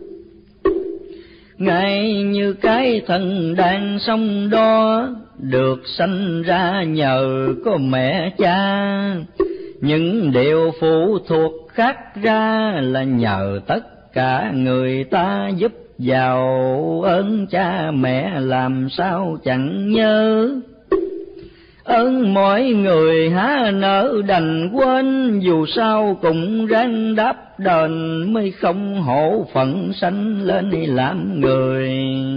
Ngay như cái thân đang sống đó, được sanh ra nhờ có mẹ cha. Những điều phụ thuộc khác ra, là nhờ tất cả người ta giúp vào. Ơn cha mẹ làm sao chẳng nhớ, ơn mọi người há nỡ đành quên. Dù sao cũng ráng đáp đền, mới không hổ phận sanh lên làm người.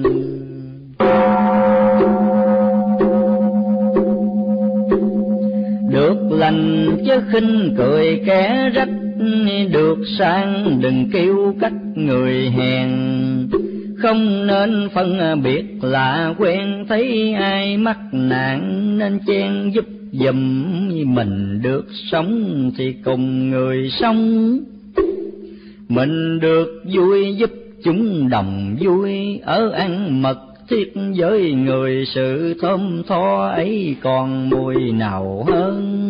Được lành chứ khinh cười kẻ rách, được sang đừng kêu cách người hèn. Không nên phân biệt lạ quen, thấy ai mắc nạn nên chen giúp giùm. Mình được sống thì cùng người sống, mình được vui giúp chúng đồng vui. Ở ăn mật thiết với người, sự thơm tho ấy còn mùi nào hơn.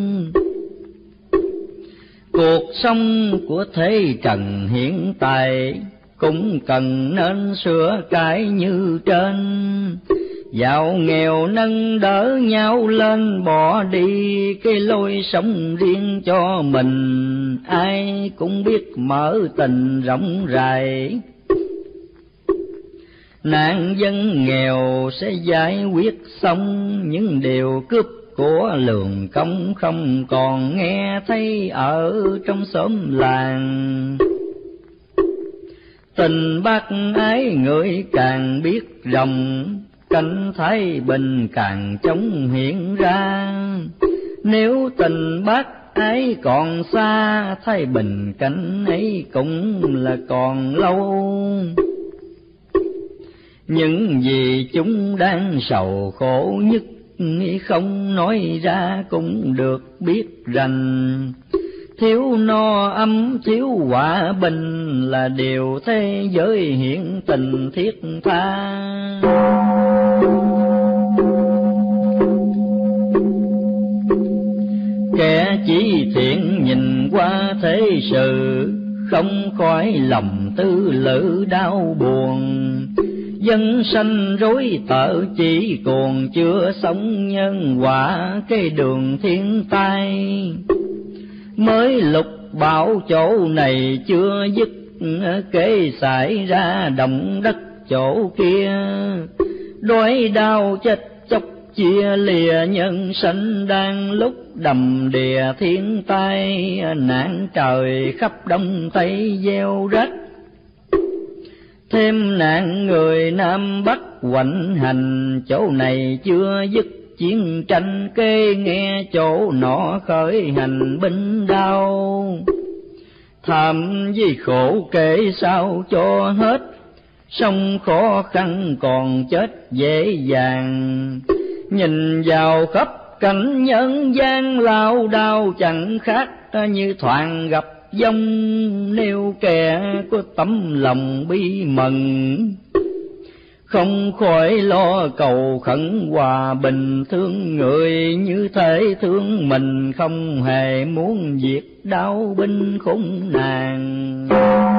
Cuộc sống của thế trần hiện tại, cũng cần nên sửa cái như trên. Giàu nghèo nâng đỡ nhau lên, bỏ đi cái lối sống riêng cho mình. Ai cũng biết mở tình rộng rãi, nạn dân nghèo sẽ giải quyết xong. Những điều cướp của lường công không còn nghe thấy ở trong xóm làng. Tình bác ái người càng biết rộng, cảnh thái bình càng chống hiện ra. Nếu tình bác ái còn xa, thái bình cảnh ấy cũng là còn lâu. Những gì chúng đang sầu khổ nhất, không nói ra cũng được biết rành. Thiếu no ấm thiếu hòa bình, là điều thế giới hiện tình thiết tha. Kẻ chỉ thiện nhìn qua thế sự, không khỏi lòng tư lự đau buồn. Dân sanh rối tợ chỉ còn chưa sống nhân quả cái đường thiên tai. Mới lục bảo chỗ này chưa dứt, kể xảy ra động đất chỗ kia. Đói đau chết chóc chia lìa nhân sanh, đang lúc đầm đìa thiên tai. Nạn trời khắp đông tây gieo rách, thêm nạn người Nam Bắc hoành hành. Chỗ này chưa dứt chiến tranh, kê nghe chỗ nọ khởi hành binh đao. Thảm vì khổ kể sao cho hết, sống khó khăn còn chết dễ dàng. Nhìn vào khắp cảnh nhân gian lao đao, chẳng khác như thoảng gặp dông. Nếu kẻ có tấm lòng bi mẫn, không khỏi lo cầu khẩn hòa bình. Thương người như thể thương mình, không hề muốn diệt đau binh khốn nạn.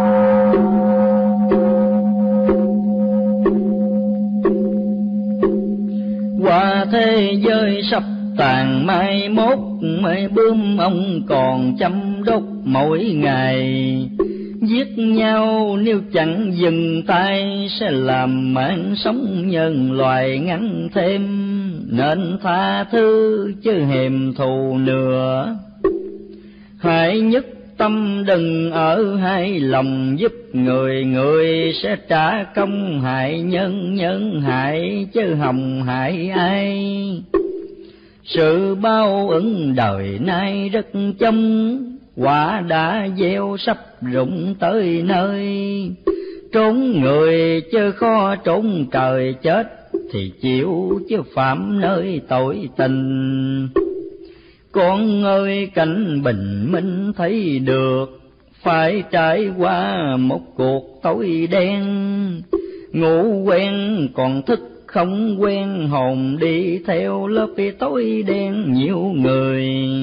Qua thế giới sắp tàn mai mốt, mây bướm ông còn chăm đốt mỗi ngày. Giết nhau nếu chẳng dừng tay, sẽ làm mạng sống nhân loài ngắn thêm. Nên tha thứ chứ hèm thù nữa, hãy nhất tâm đừng ở hai lòng. Giúp người người sẽ trả công hại nhân, nhân hại chứ hồng hại ai. Sự bao ứng đời nay rất trông, quả đã gieo sắp rụng tới nơi. Trốn người chứ khó trốn trời, chết thì chịu chứ phạm nơi tội tình. Con ơi cảnh bình minh thấy được, phải trải qua một cuộc tối đen. Ngủ quen còn thức không quen, hồn đi theo lớp tối đen nhiều người.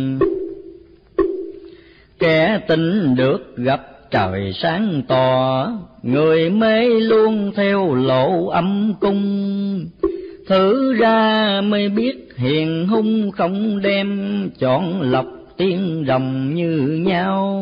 Kẻ tin được gặp trời sáng tỏ, người mê luôn theo lộ âm cung. Thử ra mới biết hiền hung không đem, chọn lọc tiên rồng như nhau.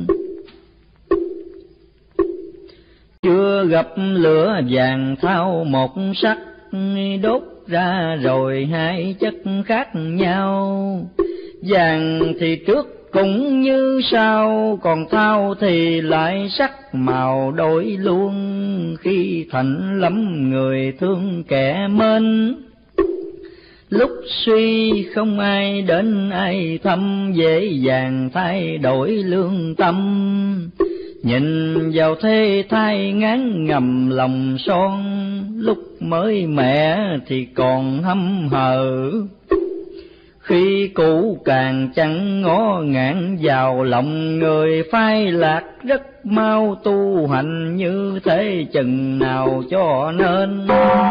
Chưa gặp lửa vàng thao một sắc, đốt ra rồi hai chất khác nhau. Vàng thì trước cũng như sau, còn thao thì lại sắc màu đổi luôn. Khi thạnh lắm người thương kẻ mến, lúc suy không ai đến ai thăm. Dễ dàng thay đổi lương tâm, nhìn vào thế thai ngán ngầm lòng son. Lúc mới mẹ thì còn hâm hờ, khi cũ càng chẳng ngó ngạn vào lòng. Người phai lạc rất mau tu hành, như thế chừng nào cho nên.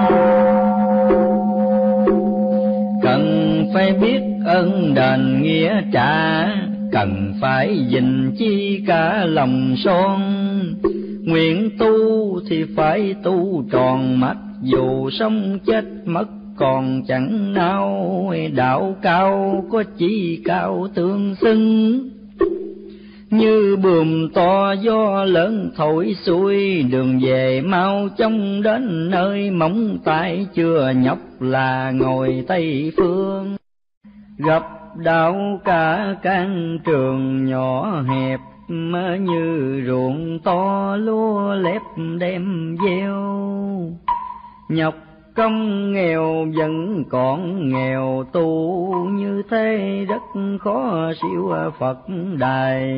Cần phải biết ơn đền nghĩa trả, cần phải gìn chi cả lòng son. Nguyện tu thì phải tu tròn, mặc dù sống chết mất còn chẳng nao. Đạo cao có chi cao tương xưng, như buồm to gió lớn thổi xuôi. Đường về mau chóng đến nơi móng tay, chưa nhọc là ngồi Tây phương. Gặp đạo cả can trường nhỏ hẹp, như ruộng to lúa lép đem gieo. Nhọc công nghèo vẫn còn nghèo, tu như thế rất khó siêu Phật đài.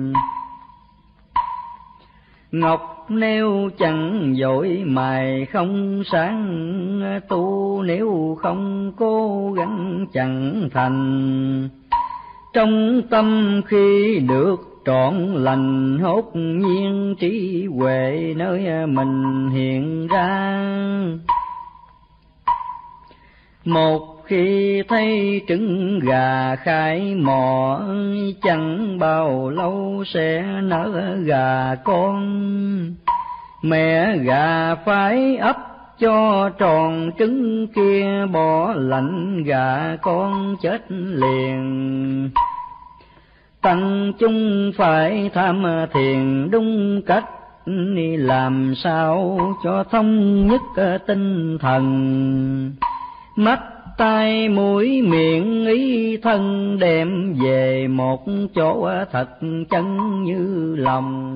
Ngọc nếu chẳng dội mài không sáng, tu nếu không cố gắng chẳng thành. Trong tâm khi được trọn lành, hốt nhiên trí huệ nơi mình hiện ra. Một khi thấy trứng gà khai mò, chẳng bao lâu sẽ nở gà con. Mẹ gà phải ấp cho tròn trứng kia, bỏ lạnh gà con chết liền. Tăng chúng phải tham thiền đúng cách, làm sao cho thống nhất tinh thần. Mắt tai mũi miệng ý thân đem về một chỗ thật chân như lòng.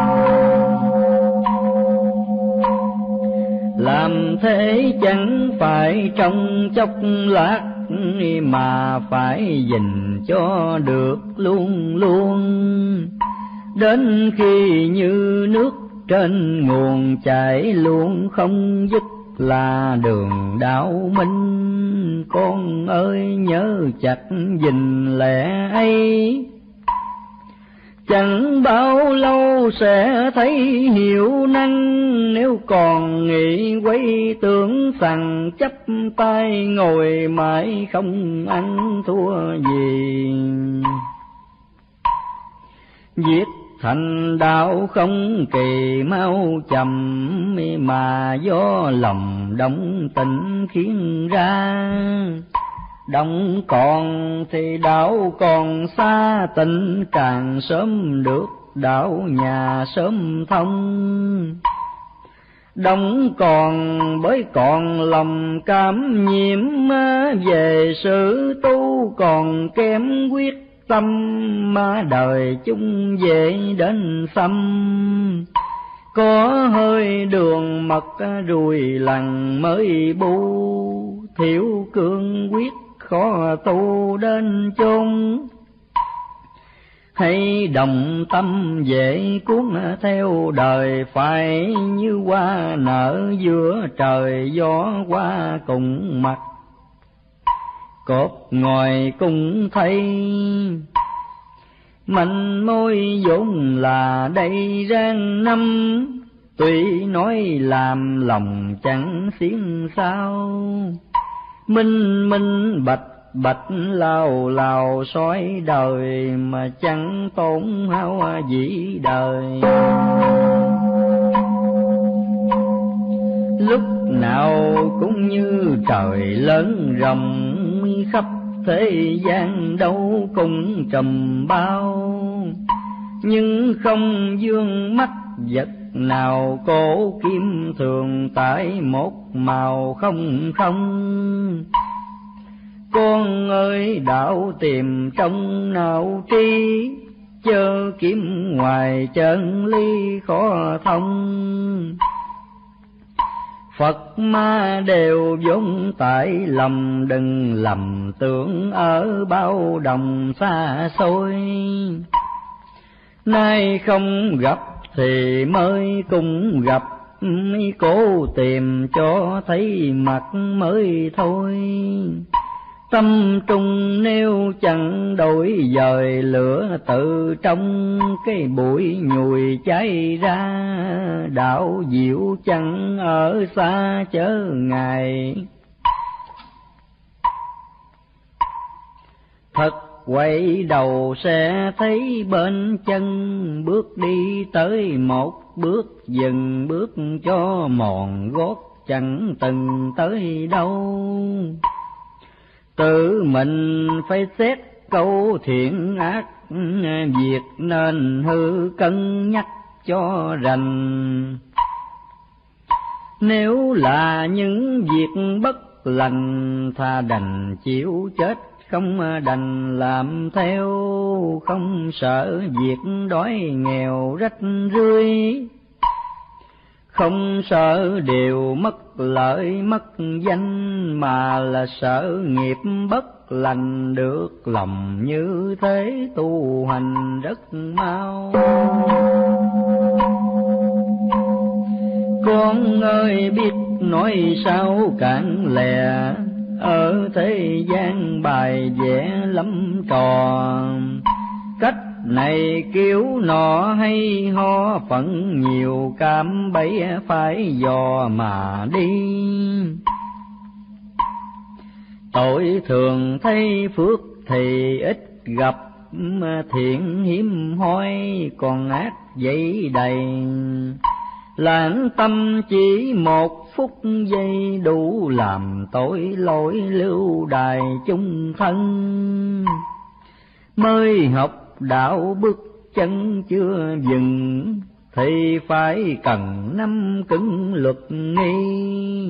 Làm thế chẳng phải trong chốc lát, mà phải gìn cho được luôn luôn. Đến khi như nước trên nguồn chảy luôn không dứt, là đường đạo minh. Con ơi nhớ chặt gìn lẽ ấy, chẳng bao lâu sẽ thấy hiểu năng. Nếu còn nghĩ quấy tưởng rằng chấp tay ngồi mãi không ăn thua gì. Viết thành đạo không kỳ mau chậm, mà do lòng động tình khiến ra. Động còn thì đạo còn xa, tình càng sớm được đạo nhà sớm thông. Động còn bởi còn lòng cảm nhiễm, về sự tu còn kém quyết tâm. Mà đời chung dễ đến xăm, có hơi đường mật rùi lằn mới bu. Thiếu cương quyết khó tu đến chốn, hay đồng tâm dễ cuốn theo đời. Phải như hoa nở giữa trời gió qua cùng mặt, cột ngồi cũng thấy. Manh môi vốn là đây rang năm, tuy nói làm lòng chẳng xiên sao. Minh minh bạch bạch lao lao soi đời, mà chẳng tổn hao dĩ đời. Lúc nào cũng như trời lớn rồng, khắp thế gian đâu cũng trầm bao. Nhưng không dương mắt vật nào, cổ kim thường tại một màu không không. Con ơi đạo tìm trong não tri, chớ kiếm ngoài chân lý khó thông. Phật ma đều vốn tại lầm, đừng lầm tưởng ở bao đồng xa xôi. Nay không gặp thì mới cùng gặp, cố tìm cho thấy mặt mới thôi. Tâm trung nếu chẳng đổi dời, lửa tự trong cái bụi nhùi cháy ra. Đạo diệu chẳng ở xa chớ ngài, thật quay đầu sẽ thấy bên chân. Bước đi tới một bước, dừng bước cho mòn gót, chẳng từng tới đâu. Tự mình phải xét câu thiện ác, việc nên hư cân nhắc cho rành. Nếu là những việc bất lành, thà đành chịu chết không đành làm theo. Không sợ việc đói nghèo rách rưới, không sợ điều mất lợi mất danh, mà là sợ nghiệp bất lành được lòng. Như thế tu hành rất mau. Con ơi biết nói sao cạn lè, ở thế gian bài vẽ lắm trò. Cách này kiểu nọ hay ho, phận nhiều cam bấy phải dò mà đi. tội thường thấy phước thì ít gặp, thiện hiếm hoi còn ác dậy đầy. Lãng tâm chỉ một phút giây đủ làm tội lỗi lưu đày chung thân. Mới học đạo bước chân chưa dừng thì phải cần năm cứng luật nghi.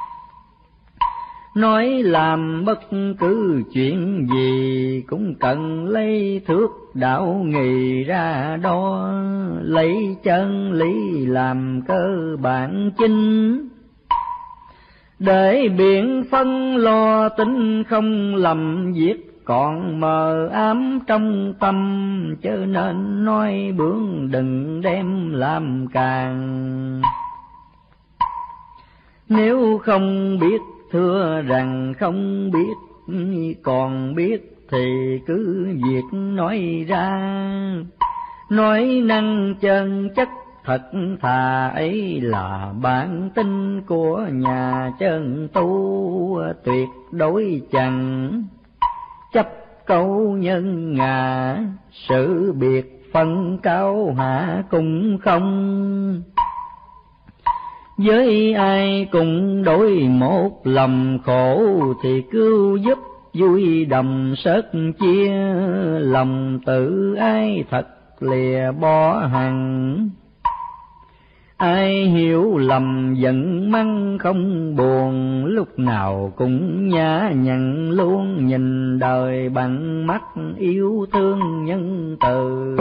Nói làm bất cứ chuyện gì cũng cần lấy thước đạo nghị ra đo, lấy chân lý làm cơ bản chính. Để biện phân lo tính không lầm việc còn mờ ám trong tâm, chớ nên nói bướng đừng đem làm càng. Nếu không biết thưa rằng không biết, còn biết thì cứ việc nói ra. Nói năng chân chất thật thà ấy là bản tính của nhà chân tu, tuyệt đối chẳng chấp câu nhân ngã, sự biệt phân cao hạ cũng không. Với ai cùng đối một lầm khổ thì cứu giúp vui đầm sớt chia, lòng tự ai thật lìa bỏ hằng. Ai hiểu lầm giận mắng không buồn, lúc nào cũng nhã nhặn luôn, nhìn đời bằng mắt yêu thương nhân từ.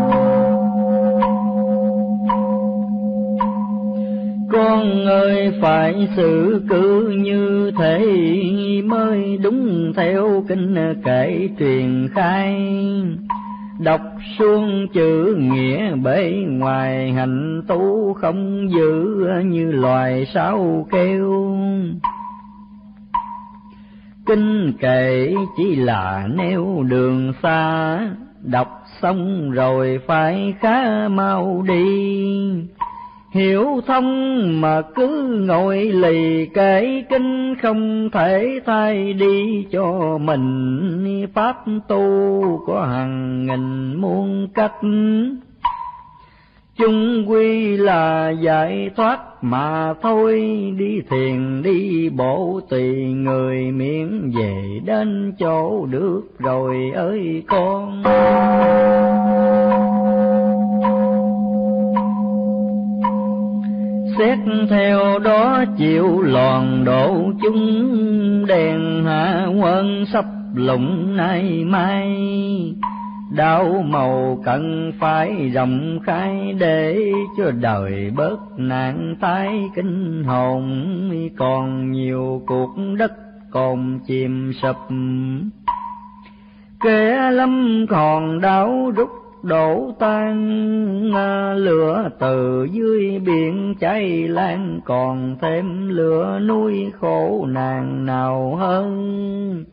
Con ơi phải xử cử như thế mới đúng theo kinh kệ truyền khai. Đọc xuông chữ nghĩa bề ngoài, hành tu không giữ như loài sáo kêu. Kinh kệ chỉ là nêu đường xa, đọc xong rồi phải khá mau đi. Hiểu thông mà cứ ngồi lì kể kinh, không thể thay đi cho mình. Pháp tu có hàng nghìn muôn cách, chung quy là giải thoát mà thôi. Đi thiền đi bộ tùy người, miễn về đến chỗ được rồi ơi con. Xét theo đó chịu loàn độ chúng, đèn hạ quân sắp lụng nay mai. Đạo màu cần phải rộng khai, để cho đời bớt nạn tái kinh hồn. Còn nhiều cuộc đất còn chìm sập, kẻ lâm còn đảo rút đổ tan. Lửa từ dưới biển cháy lan, còn thêm lửa núi khổ nạn nào hơn.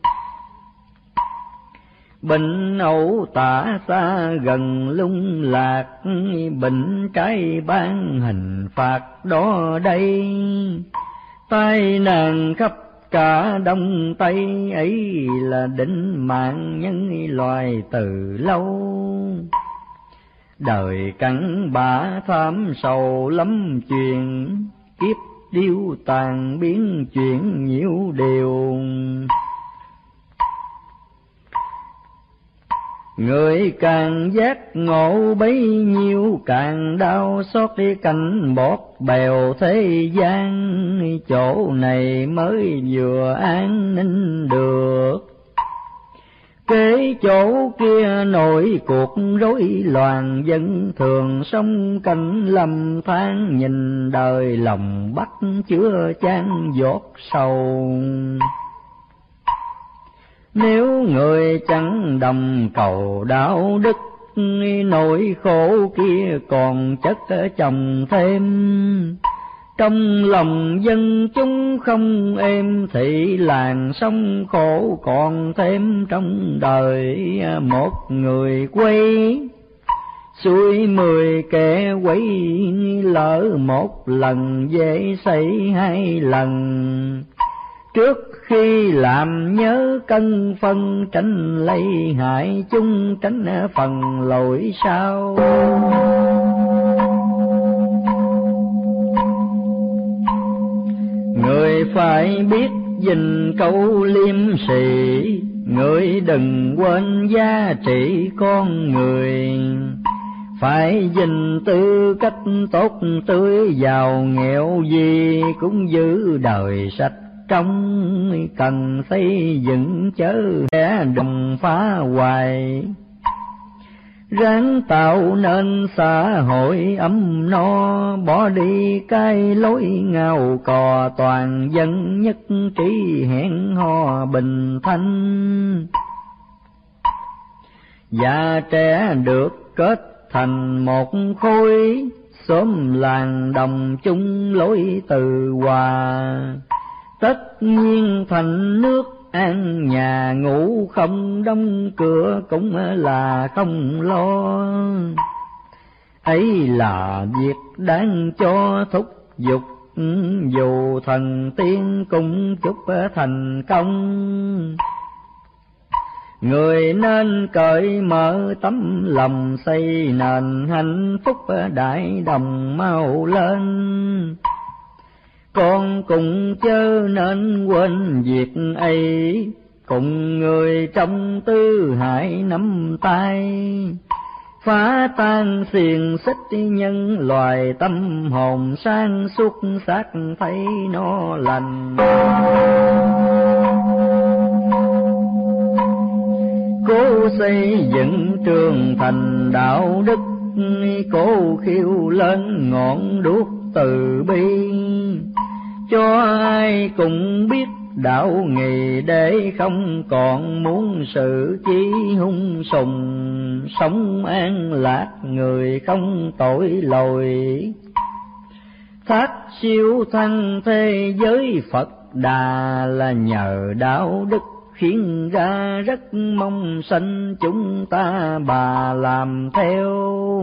Bệnh ẩu tả xa gần lung lạc, bệnh trái ban hình phạt đó đây. Tai nạn khắp cả đông tây, ấy là định mạng nhân loài từ lâu. Đời cắn bã tham sầu lắm chuyện, kiếp điêu tàn biến chuyện nhiều điều. Người càng giác ngộ bấy nhiêu càng đau xót, đi cảnh bót bèo thế gian. Chỗ này mới vừa an ninh được, kế chỗ kia nổi cuộc rối loạn. Dân thường sống cảnh lầm than, nhìn đời lòng bắt chứa chan giọt sầu. Nếu người chẳng đồng cầu đạo đức, nỗi khổ kia còn chất chồng thêm. Trong lòng dân chúng không êm, thì làng sông khổ còn thêm. Trong đời một người quay, xuôi 10 kẻ quấy. Lỡ một lần dễ xảy 2 lần, trước khi làm nhớ cân phân, tránh lấy hại chung, tránh phần lỗi sau. Người phải biết gìn câu liêm sỉ, người đừng quên giá trị con người. Phải gìn tư cách tốt tươi, giàu nghèo gì cũng giữ đời sạch trong, cần xây dựng chớ kẻ đồng phá hoài. Ráng tạo nên xã hội ấm no, bỏ đi cái lối ngao cò, toàn dân nhất trí hẹn hò bình thanh. Già trẻ được kết thành một khối, xóm làng đồng chung lối từ hòa. Tất nhiên thành nước an nhà, ngủ không đóng cửa cũng là không lo. Ấy là việc đáng cho thúc giục, dù thần tiên cũng chúc thành công. Người nên cởi mở tấm lòng, xây nền hạnh phúc đại đồng mau lên. Con cùng chớ nên quên việc ấy, cùng người trong tứ hải nắm tay. Phá tan xiềng xích nhân loài, tâm hồn sáng suốt xác thấy nó lành. Cố xây dựng trường thành đạo đức, cố khiêu lên ngọn đuốc từ bi. Cho ai cũng biết đạo nghĩa, để không còn muốn sự chí hung sùng. Sống an lạc người không tội lỗi, thác siêu thăng thế giới Phật Đà. Là nhờ đạo đức khiến ra rất mong sanh, chúng ta bà làm theo.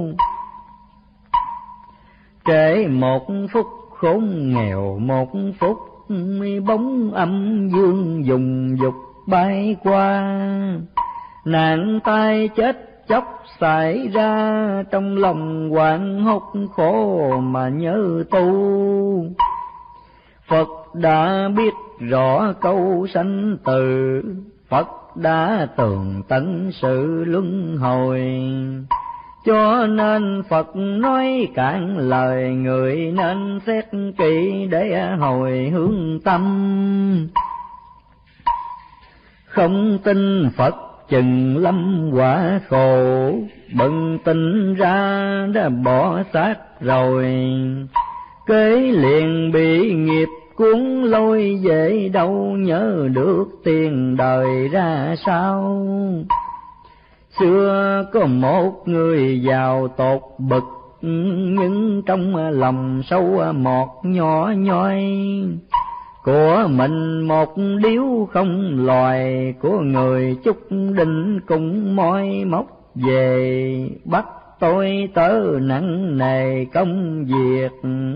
Trễ một phút khốn nghèo, một phút bóng âm dương dùng dục bay qua. Nạn tai chết chóc xảy ra, trong lòng hoảng hốt khổ mà nhớ tu. Phật đã biết rõ câu sanh tử, Phật đã tường tận sự luân hồi. Cho nên Phật nói cạn lời, người nên xét kỹ để hồi hướng tâm. Không tin Phật chừng lâm quả khổ, bừng tỉnh ra đã bỏ xác rồi. Kế liền bị nghiệp cuốn lôi về đâu, nhớ được tiền đời ra sao. Xưa có một người giàu tột bực, nhưng trong lòng sâu một nhỏ nhoi. Của mình một điếu không loài, của người chúc định cũng moi móc về. Bắt tôi tớ nặng nề công việc,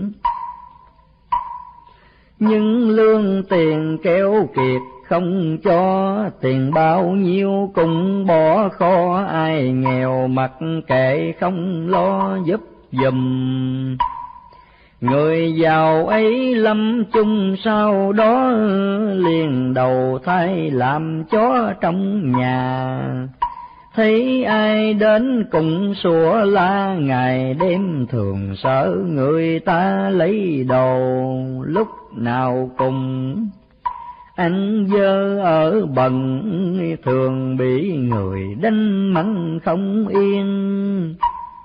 nhưng lương tiền keo kiệt không cho. Tiền bao nhiêu cũng bỏ kho, ai nghèo mặc kệ không lo giúp giùm. Người giàu ấy lâm chung sau đó, liền đầu thai làm chó trong nhà. Thấy ai đến cũng sủa la, ngày đêm thường sợ người ta lấy đồ. Lúc nào cùng ăn dơ ở bần, thường bị người đánh mắng không yên.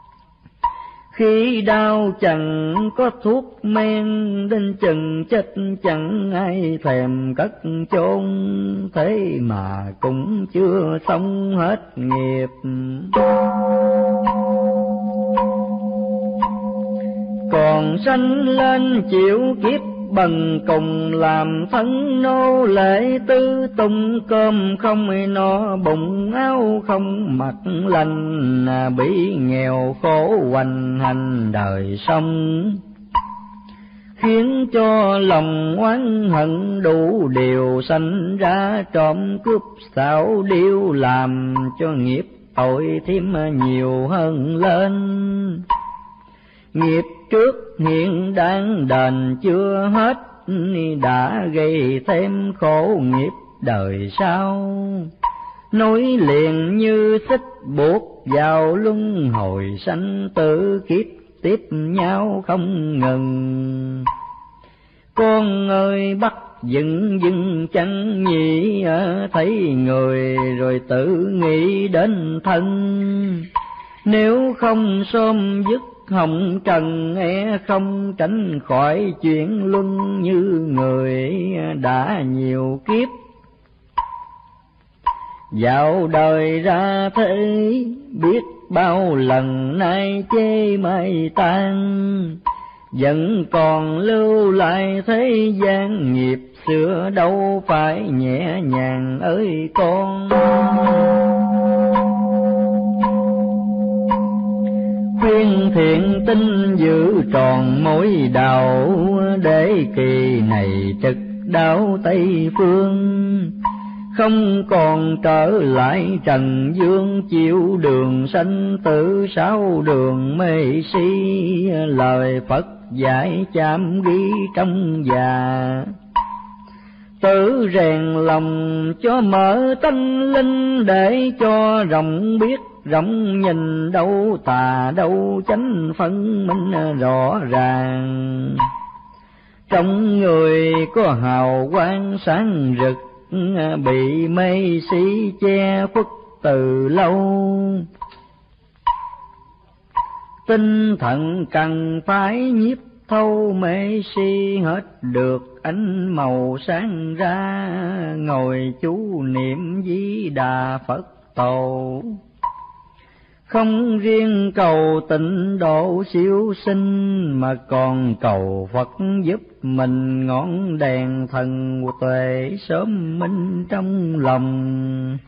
Khi đau chẳng có thuốc men, đến chừng chết chẳng ai thèm cất chôn. Thế mà cũng chưa xong hết nghiệp. Còn sanh lên chịu kiếp bần cùng, làm thân nô lệ tư tung. Cơm không no bụng, áo không mặc lành, bị nghèo khổ hoành hành đời sống. khiến cho lòng oán hận đủ điều sanh ra, trộm cướp xảo điêu làm cho nghiệp tội thêm nhiều hơn lên. Nghiệp trước hiện đang đền chưa hết, đã gây thêm khổ nghiệp đời sau. Nối liền như xích buộc vào luân hồi sanh tử, kiếp tiếp nhau không ngừng. Con ơi bắt dừng dừng chẳng nhỉ, thấy người rồi tự nghĩ đến thân. Nếu không xôm dứt hồng trần, không tránh khỏi chuyện luân như người đã nhiều kiếp. Dạo đời ra thế biết bao lần nay chê mai tan, vẫn còn lưu lại thế gian nghiệp xưa đâu phải nhẹ nhàng ơi con. Khuyên thiện tinh giữ tròn mối đạo, để kỳ này trực đáo Tây phương. Không còn trở lại trần dương, chịu đường sanh tử sáu đường mê si. Lời Phật dạy chạm ghi trong già, tự rèn lòng cho mở tâm linh, để cho rộng biết rộng nhìn, đâu tà đâu chánh phân minh rõ ràng. Trong người có hào quang sáng rực, bị mây si che khuất từ lâu. Tinh thần cần phải nhiếp thâu mê si, hết được ánh màu sáng ra. Ngồi chú niệm Di Đà Phật Tổ, không riêng cầu tịnh độ siêu sinh, mà còn cầu Phật giúp mình ngọn đèn thần tuệ sớm minh trong lòng.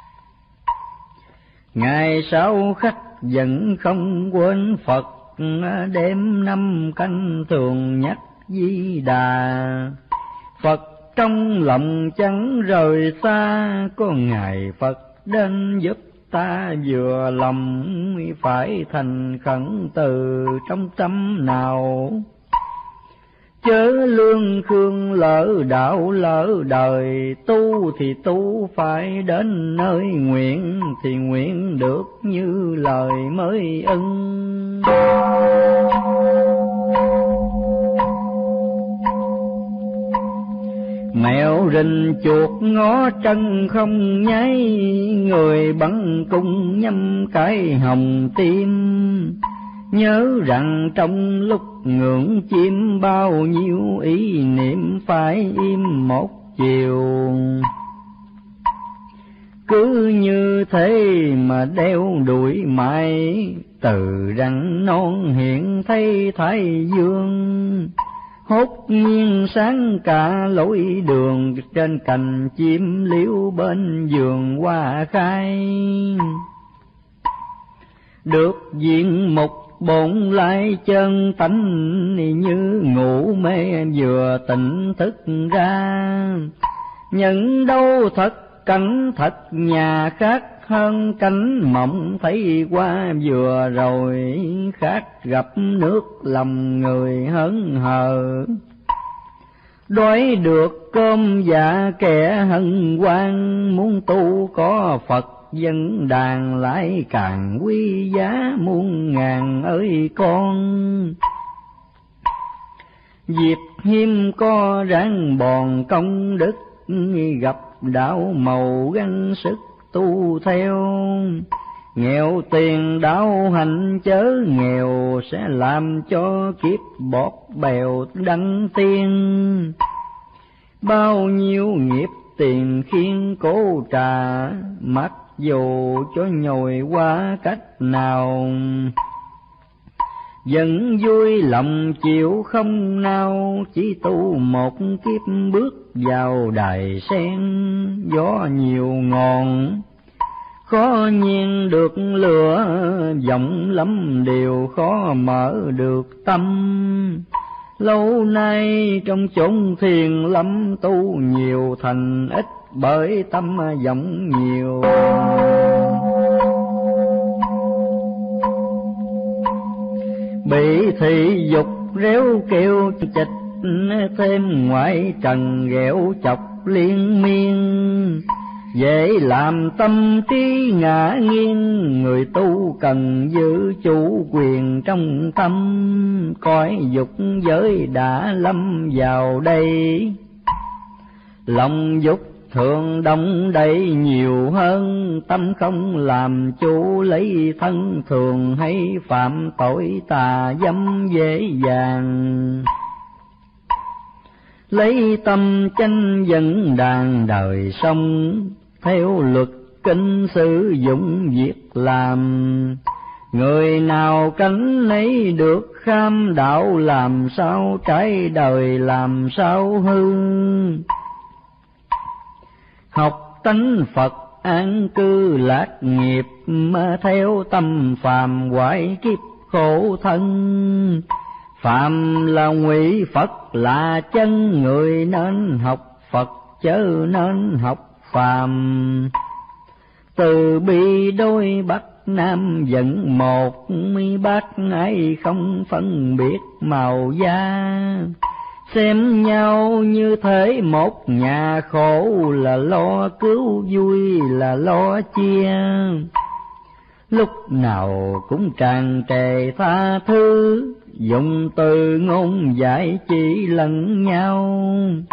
Ngày sau khách vẫn không quên Phật, đêm năm canh thường nhắc Di Đà. Phật trong lòng chẳng rời xa, có ngày Phật đến giúp ta vừa lòng. Phải thành khẩn từ trong tâm nào, chớ lương khương lỡ đạo lỡ đời. Tu thì tu phải đến nơi, nguyện thì nguyện được như lời mới ưng. Mèo rình chuột ngó chân không nháy, người bắn cung nhâm cái hồng tim. Nhớ rằng trong lúc ngưỡng chim, bao nhiêu ý niệm phải im một chiều. Cứ như thế mà đeo đuổi mãi, từ răng non hiện thấy thái dương. Hốt nhiên sáng cả lối đường, trên cành chim liễu bên vườn hoa khai. Được diện mục bổn lai chân tánh, như ngủ mê vừa tỉnh thức ra. Nhận đâu thật cảnh thật nhà khác, hơn cánh mộng thấy qua vừa rồi. Khác gặp nước lòng người hớn hờ, đói được cơm dạ kẻ hân hoan. Muốn tu có Phật dân đàn, lại càng quý giá muôn ngàn ơi con. Dịp hiếm có ráng bòn công đức, gặp đạo màu gắng sức tu theo. Nghèo tiền đạo hạnh chớ nghèo, sẽ làm cho kiếp bọt bèo đăng tiên. Bao nhiêu nghiệp tiền khiến cố trà, mặc dù cho nhồi qua cách nào. Vẫn vui lòng chịu không nào, chỉ tu một kiếp bước vào đài sen. Gió nhiều ngọn khó nhiên được lửa, vọng lắm điều khó mở được tâm. Lâu nay trong chốn thiền lâm tu nhiều thành ít, bởi tâm vọng nhiều. Bị thị dục réo kêu chịch, thêm ngoại trần ghẹo chọc liên miên. Dễ làm tâm trí ngã nghiêng, người tu cần giữ chủ quyền trong tâm. Cõi dục giới đã lâm vào đây, lòng dục thường đông đầy nhiều hơn. Tâm không làm chủ lấy thân thường, hay phạm tội tà dâm dễ dàng. Lấy tâm chánh dẫn đàn đời sống, theo luật kinh sử dụng việc làm. Người nào cánh nấy được kham đạo, làm sao trái đời làm sao hư. Học tánh Phật an cư lạc nghiệp, mà theo tâm phàm hoại kiếp khổ thân. Phàm là ngụy, Phật là chân, người nên học Phật chớ nên học phàm. Từ bi đôi bắc nam dẫn một, bác ai không phân biệt màu da. Xem nhau như thế một nhà, khổ là lo cứu, vui là lo chia. Lúc nào cũng tràn trề tha thứ, dùng từ ngôn giải chỉ lẫn nhau.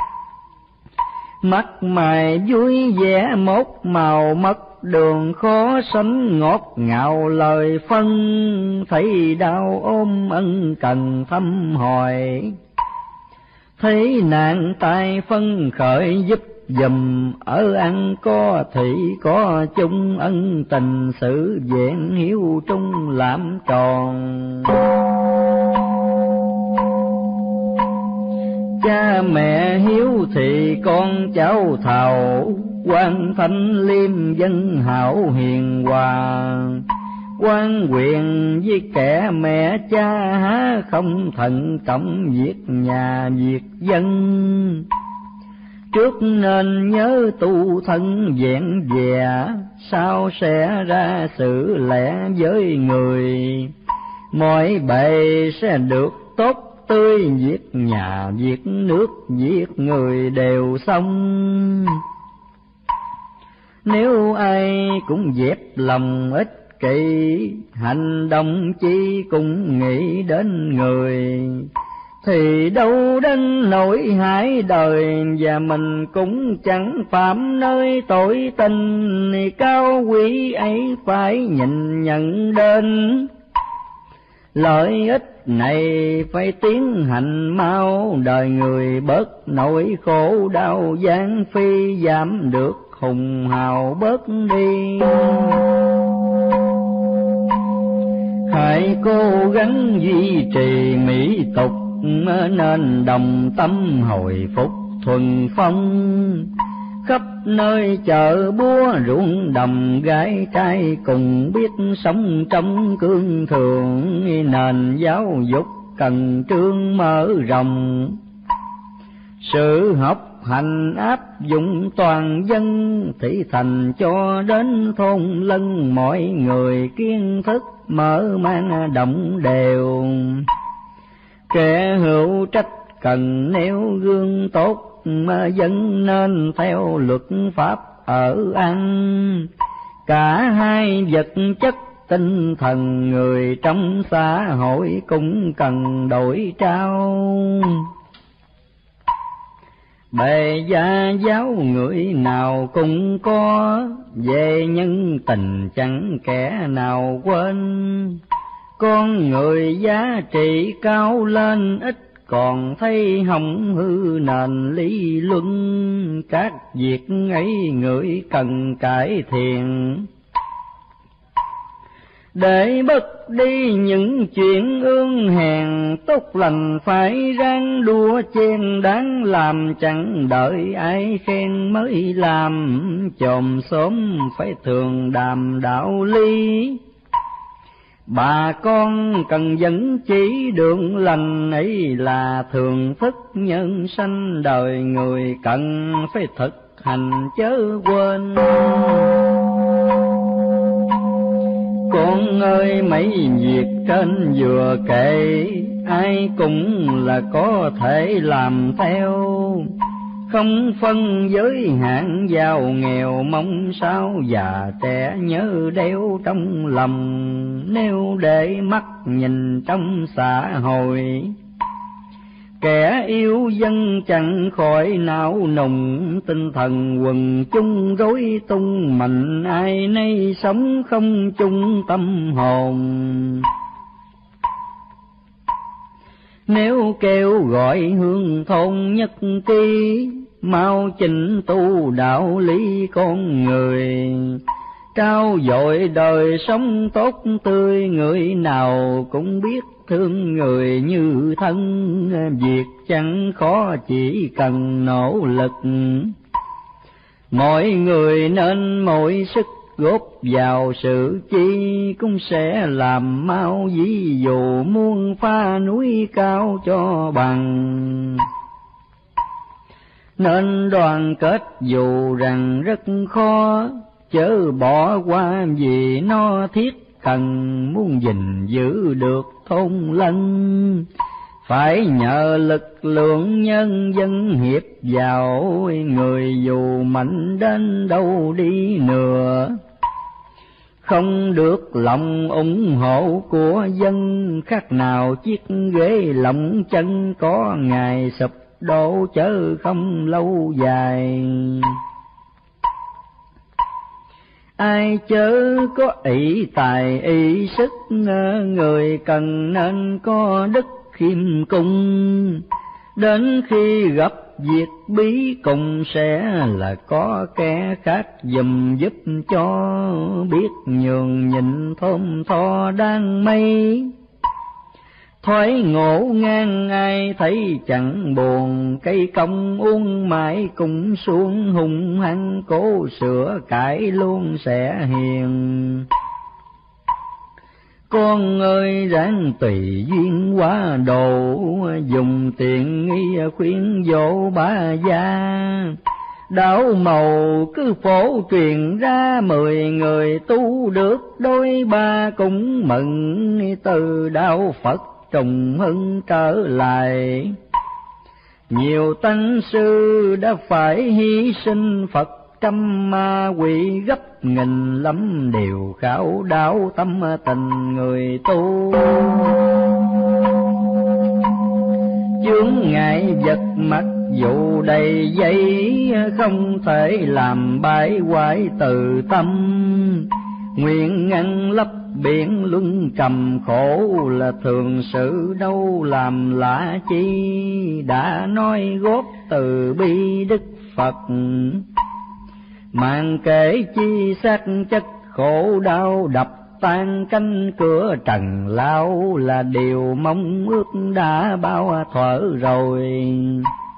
Mắt mày vui vẻ một màu, mất đường khó sánh ngọt ngào lời phân. Thấy đau ôm ân cần thăm hỏi, thấy nạn tai phân khởi giúp dùm. Ở ăn có thị có chung, ân tình sự vẹn hiếu trung làm tròn. Cha mẹ hiếu thì con cháu thảo, quan thanh liêm dân hảo hiền hòa. Quan quyền với kẻ mẹ cha, há không thận trọng việc nhà việc dân. Trước nên nhớ tu thân vẹn vẹn, sau sẽ ra sự lẽ với người. Mọi bề sẽ được tốt tươi, việc nhà việc nước việc người đều xong. Nếu ai cũng dẹp lòng ích kỷ, hành động chi cũng nghĩ đến người. Thì đâu đến nỗi hại đời, và mình cũng chẳng phạm nơi tội tình. Cao quý ấy phải nhìn nhận đến, lợi ích này phải tiến hành mau. Đời người bớt nỗi khổ đau gian phi, giảm được hùng hào bớt đi. Hãy cố gắng duy trì mỹ tục, nên đồng tâm hồi phục thuần phong. Khắp nơi chợ búa ruộng đồng, gái trai cùng biết sống trong cương thường. Nền giáo dục cần trương mở rộng, sự học hành áp dụng toàn dân. Thị thành cho đến thôn lân, mọi người kiến thức mở mang động đều. Kẻ hữu trách cần nêu gương tốt, mà dân nên theo luật pháp ở ăn. Cả hai vật chất tinh thần, người trong xã hội cũng cần đổi trao. Bề gia giáo người nào cũng có, về nhân tình chẳng kẻ nào quên. Con người giá trị cao lên, ít còn thấy hỏng hư nền lý luân. Các việc ấy người cần cải thiện, để bớt đi những chuyện ương hèn. Tốt lành phải ráng đua chen, đáng làm chẳng đợi ai khen mới làm. Chòm xóm phải thường đàm đạo lý, Bà con cần dẫn chỉ đường lành, ấy là thường thức nhân sanh đời người, cần phải thực hành chớ quên. Con ơi mấy việc trên vừa kể, ai cũng là có thể làm theo, không phân giới hạn giàu nghèo, mong sao già trẻ nhớ đeo trong lòng. Nếu để mắt nhìn trong xã hội, kẻ yêu dân chẳng khỏi não nùng, tinh thần quần chung rối tung, mạnh ai nấy sống không chung tâm hồn. Nếu kêu gọi hương thôn nhất trí, mau chỉnh tu đạo lý con người, trao dội đời sống tốt tươi. Người nào cũng biết thương người như thân, việc chẳng khó chỉ cần nỗ lực. Mọi người nên mỗi sức góp vào sự chi, cũng sẽ làm mau ví dụ muôn pha núi cao cho bằng. Nên đoàn kết dù rằng rất khó, chớ bỏ qua vì nó thiết cần. Muốn gìn giữ được thôn lân, phải nhờ lực lượng nhân dân hiệp vào. Người dù mạnh đến đâu đi nữa, không được lòng ủng hộ của dân, khác nào chiếc ghế lỏng chân, có ngày sụp đổ chớ không lâu dài. Ai chớ có ỷ tài ỷ sức, người cần nên có đức khiêm cung. Đến khi gặp việc bí cùng, sẽ là có kẻ khác giùm giúp cho, biết nhường nhịn thơm tho đang mây. Thoái ngộ ngang ai thấy chẳng buồn, cây công uống mãi cũng xuống, hung hăng cố sửa cải luôn sẽ hiền. Con ơi ráng tùy duyên quá độ, dùng tiện nghi khuyên dỗ bá gia. Đạo màu cứ phổ truyền ra, 10 người tu được đôi ba, cũng mừng từ đạo Phật trùng hưng trở lại. Nhiều tăng sư đã phải hy sinh, Phật trăm ma quỷ gấp nghìn lắm, đều khảo đáo tâm tình người tu. Chướng ngại vật mặc dù đầy dây, không thể làm bãi hoại từ tâm. Nguyện ngăn lấp biển luân trầm khổ, là thường sự đâu làm lạ chi. Đã nói góp từ bi Đức Phật, màn kể chi xác chất khổ đau. Đập tan cánh cửa trần lao, là điều mong ước đã bao thuở rồi.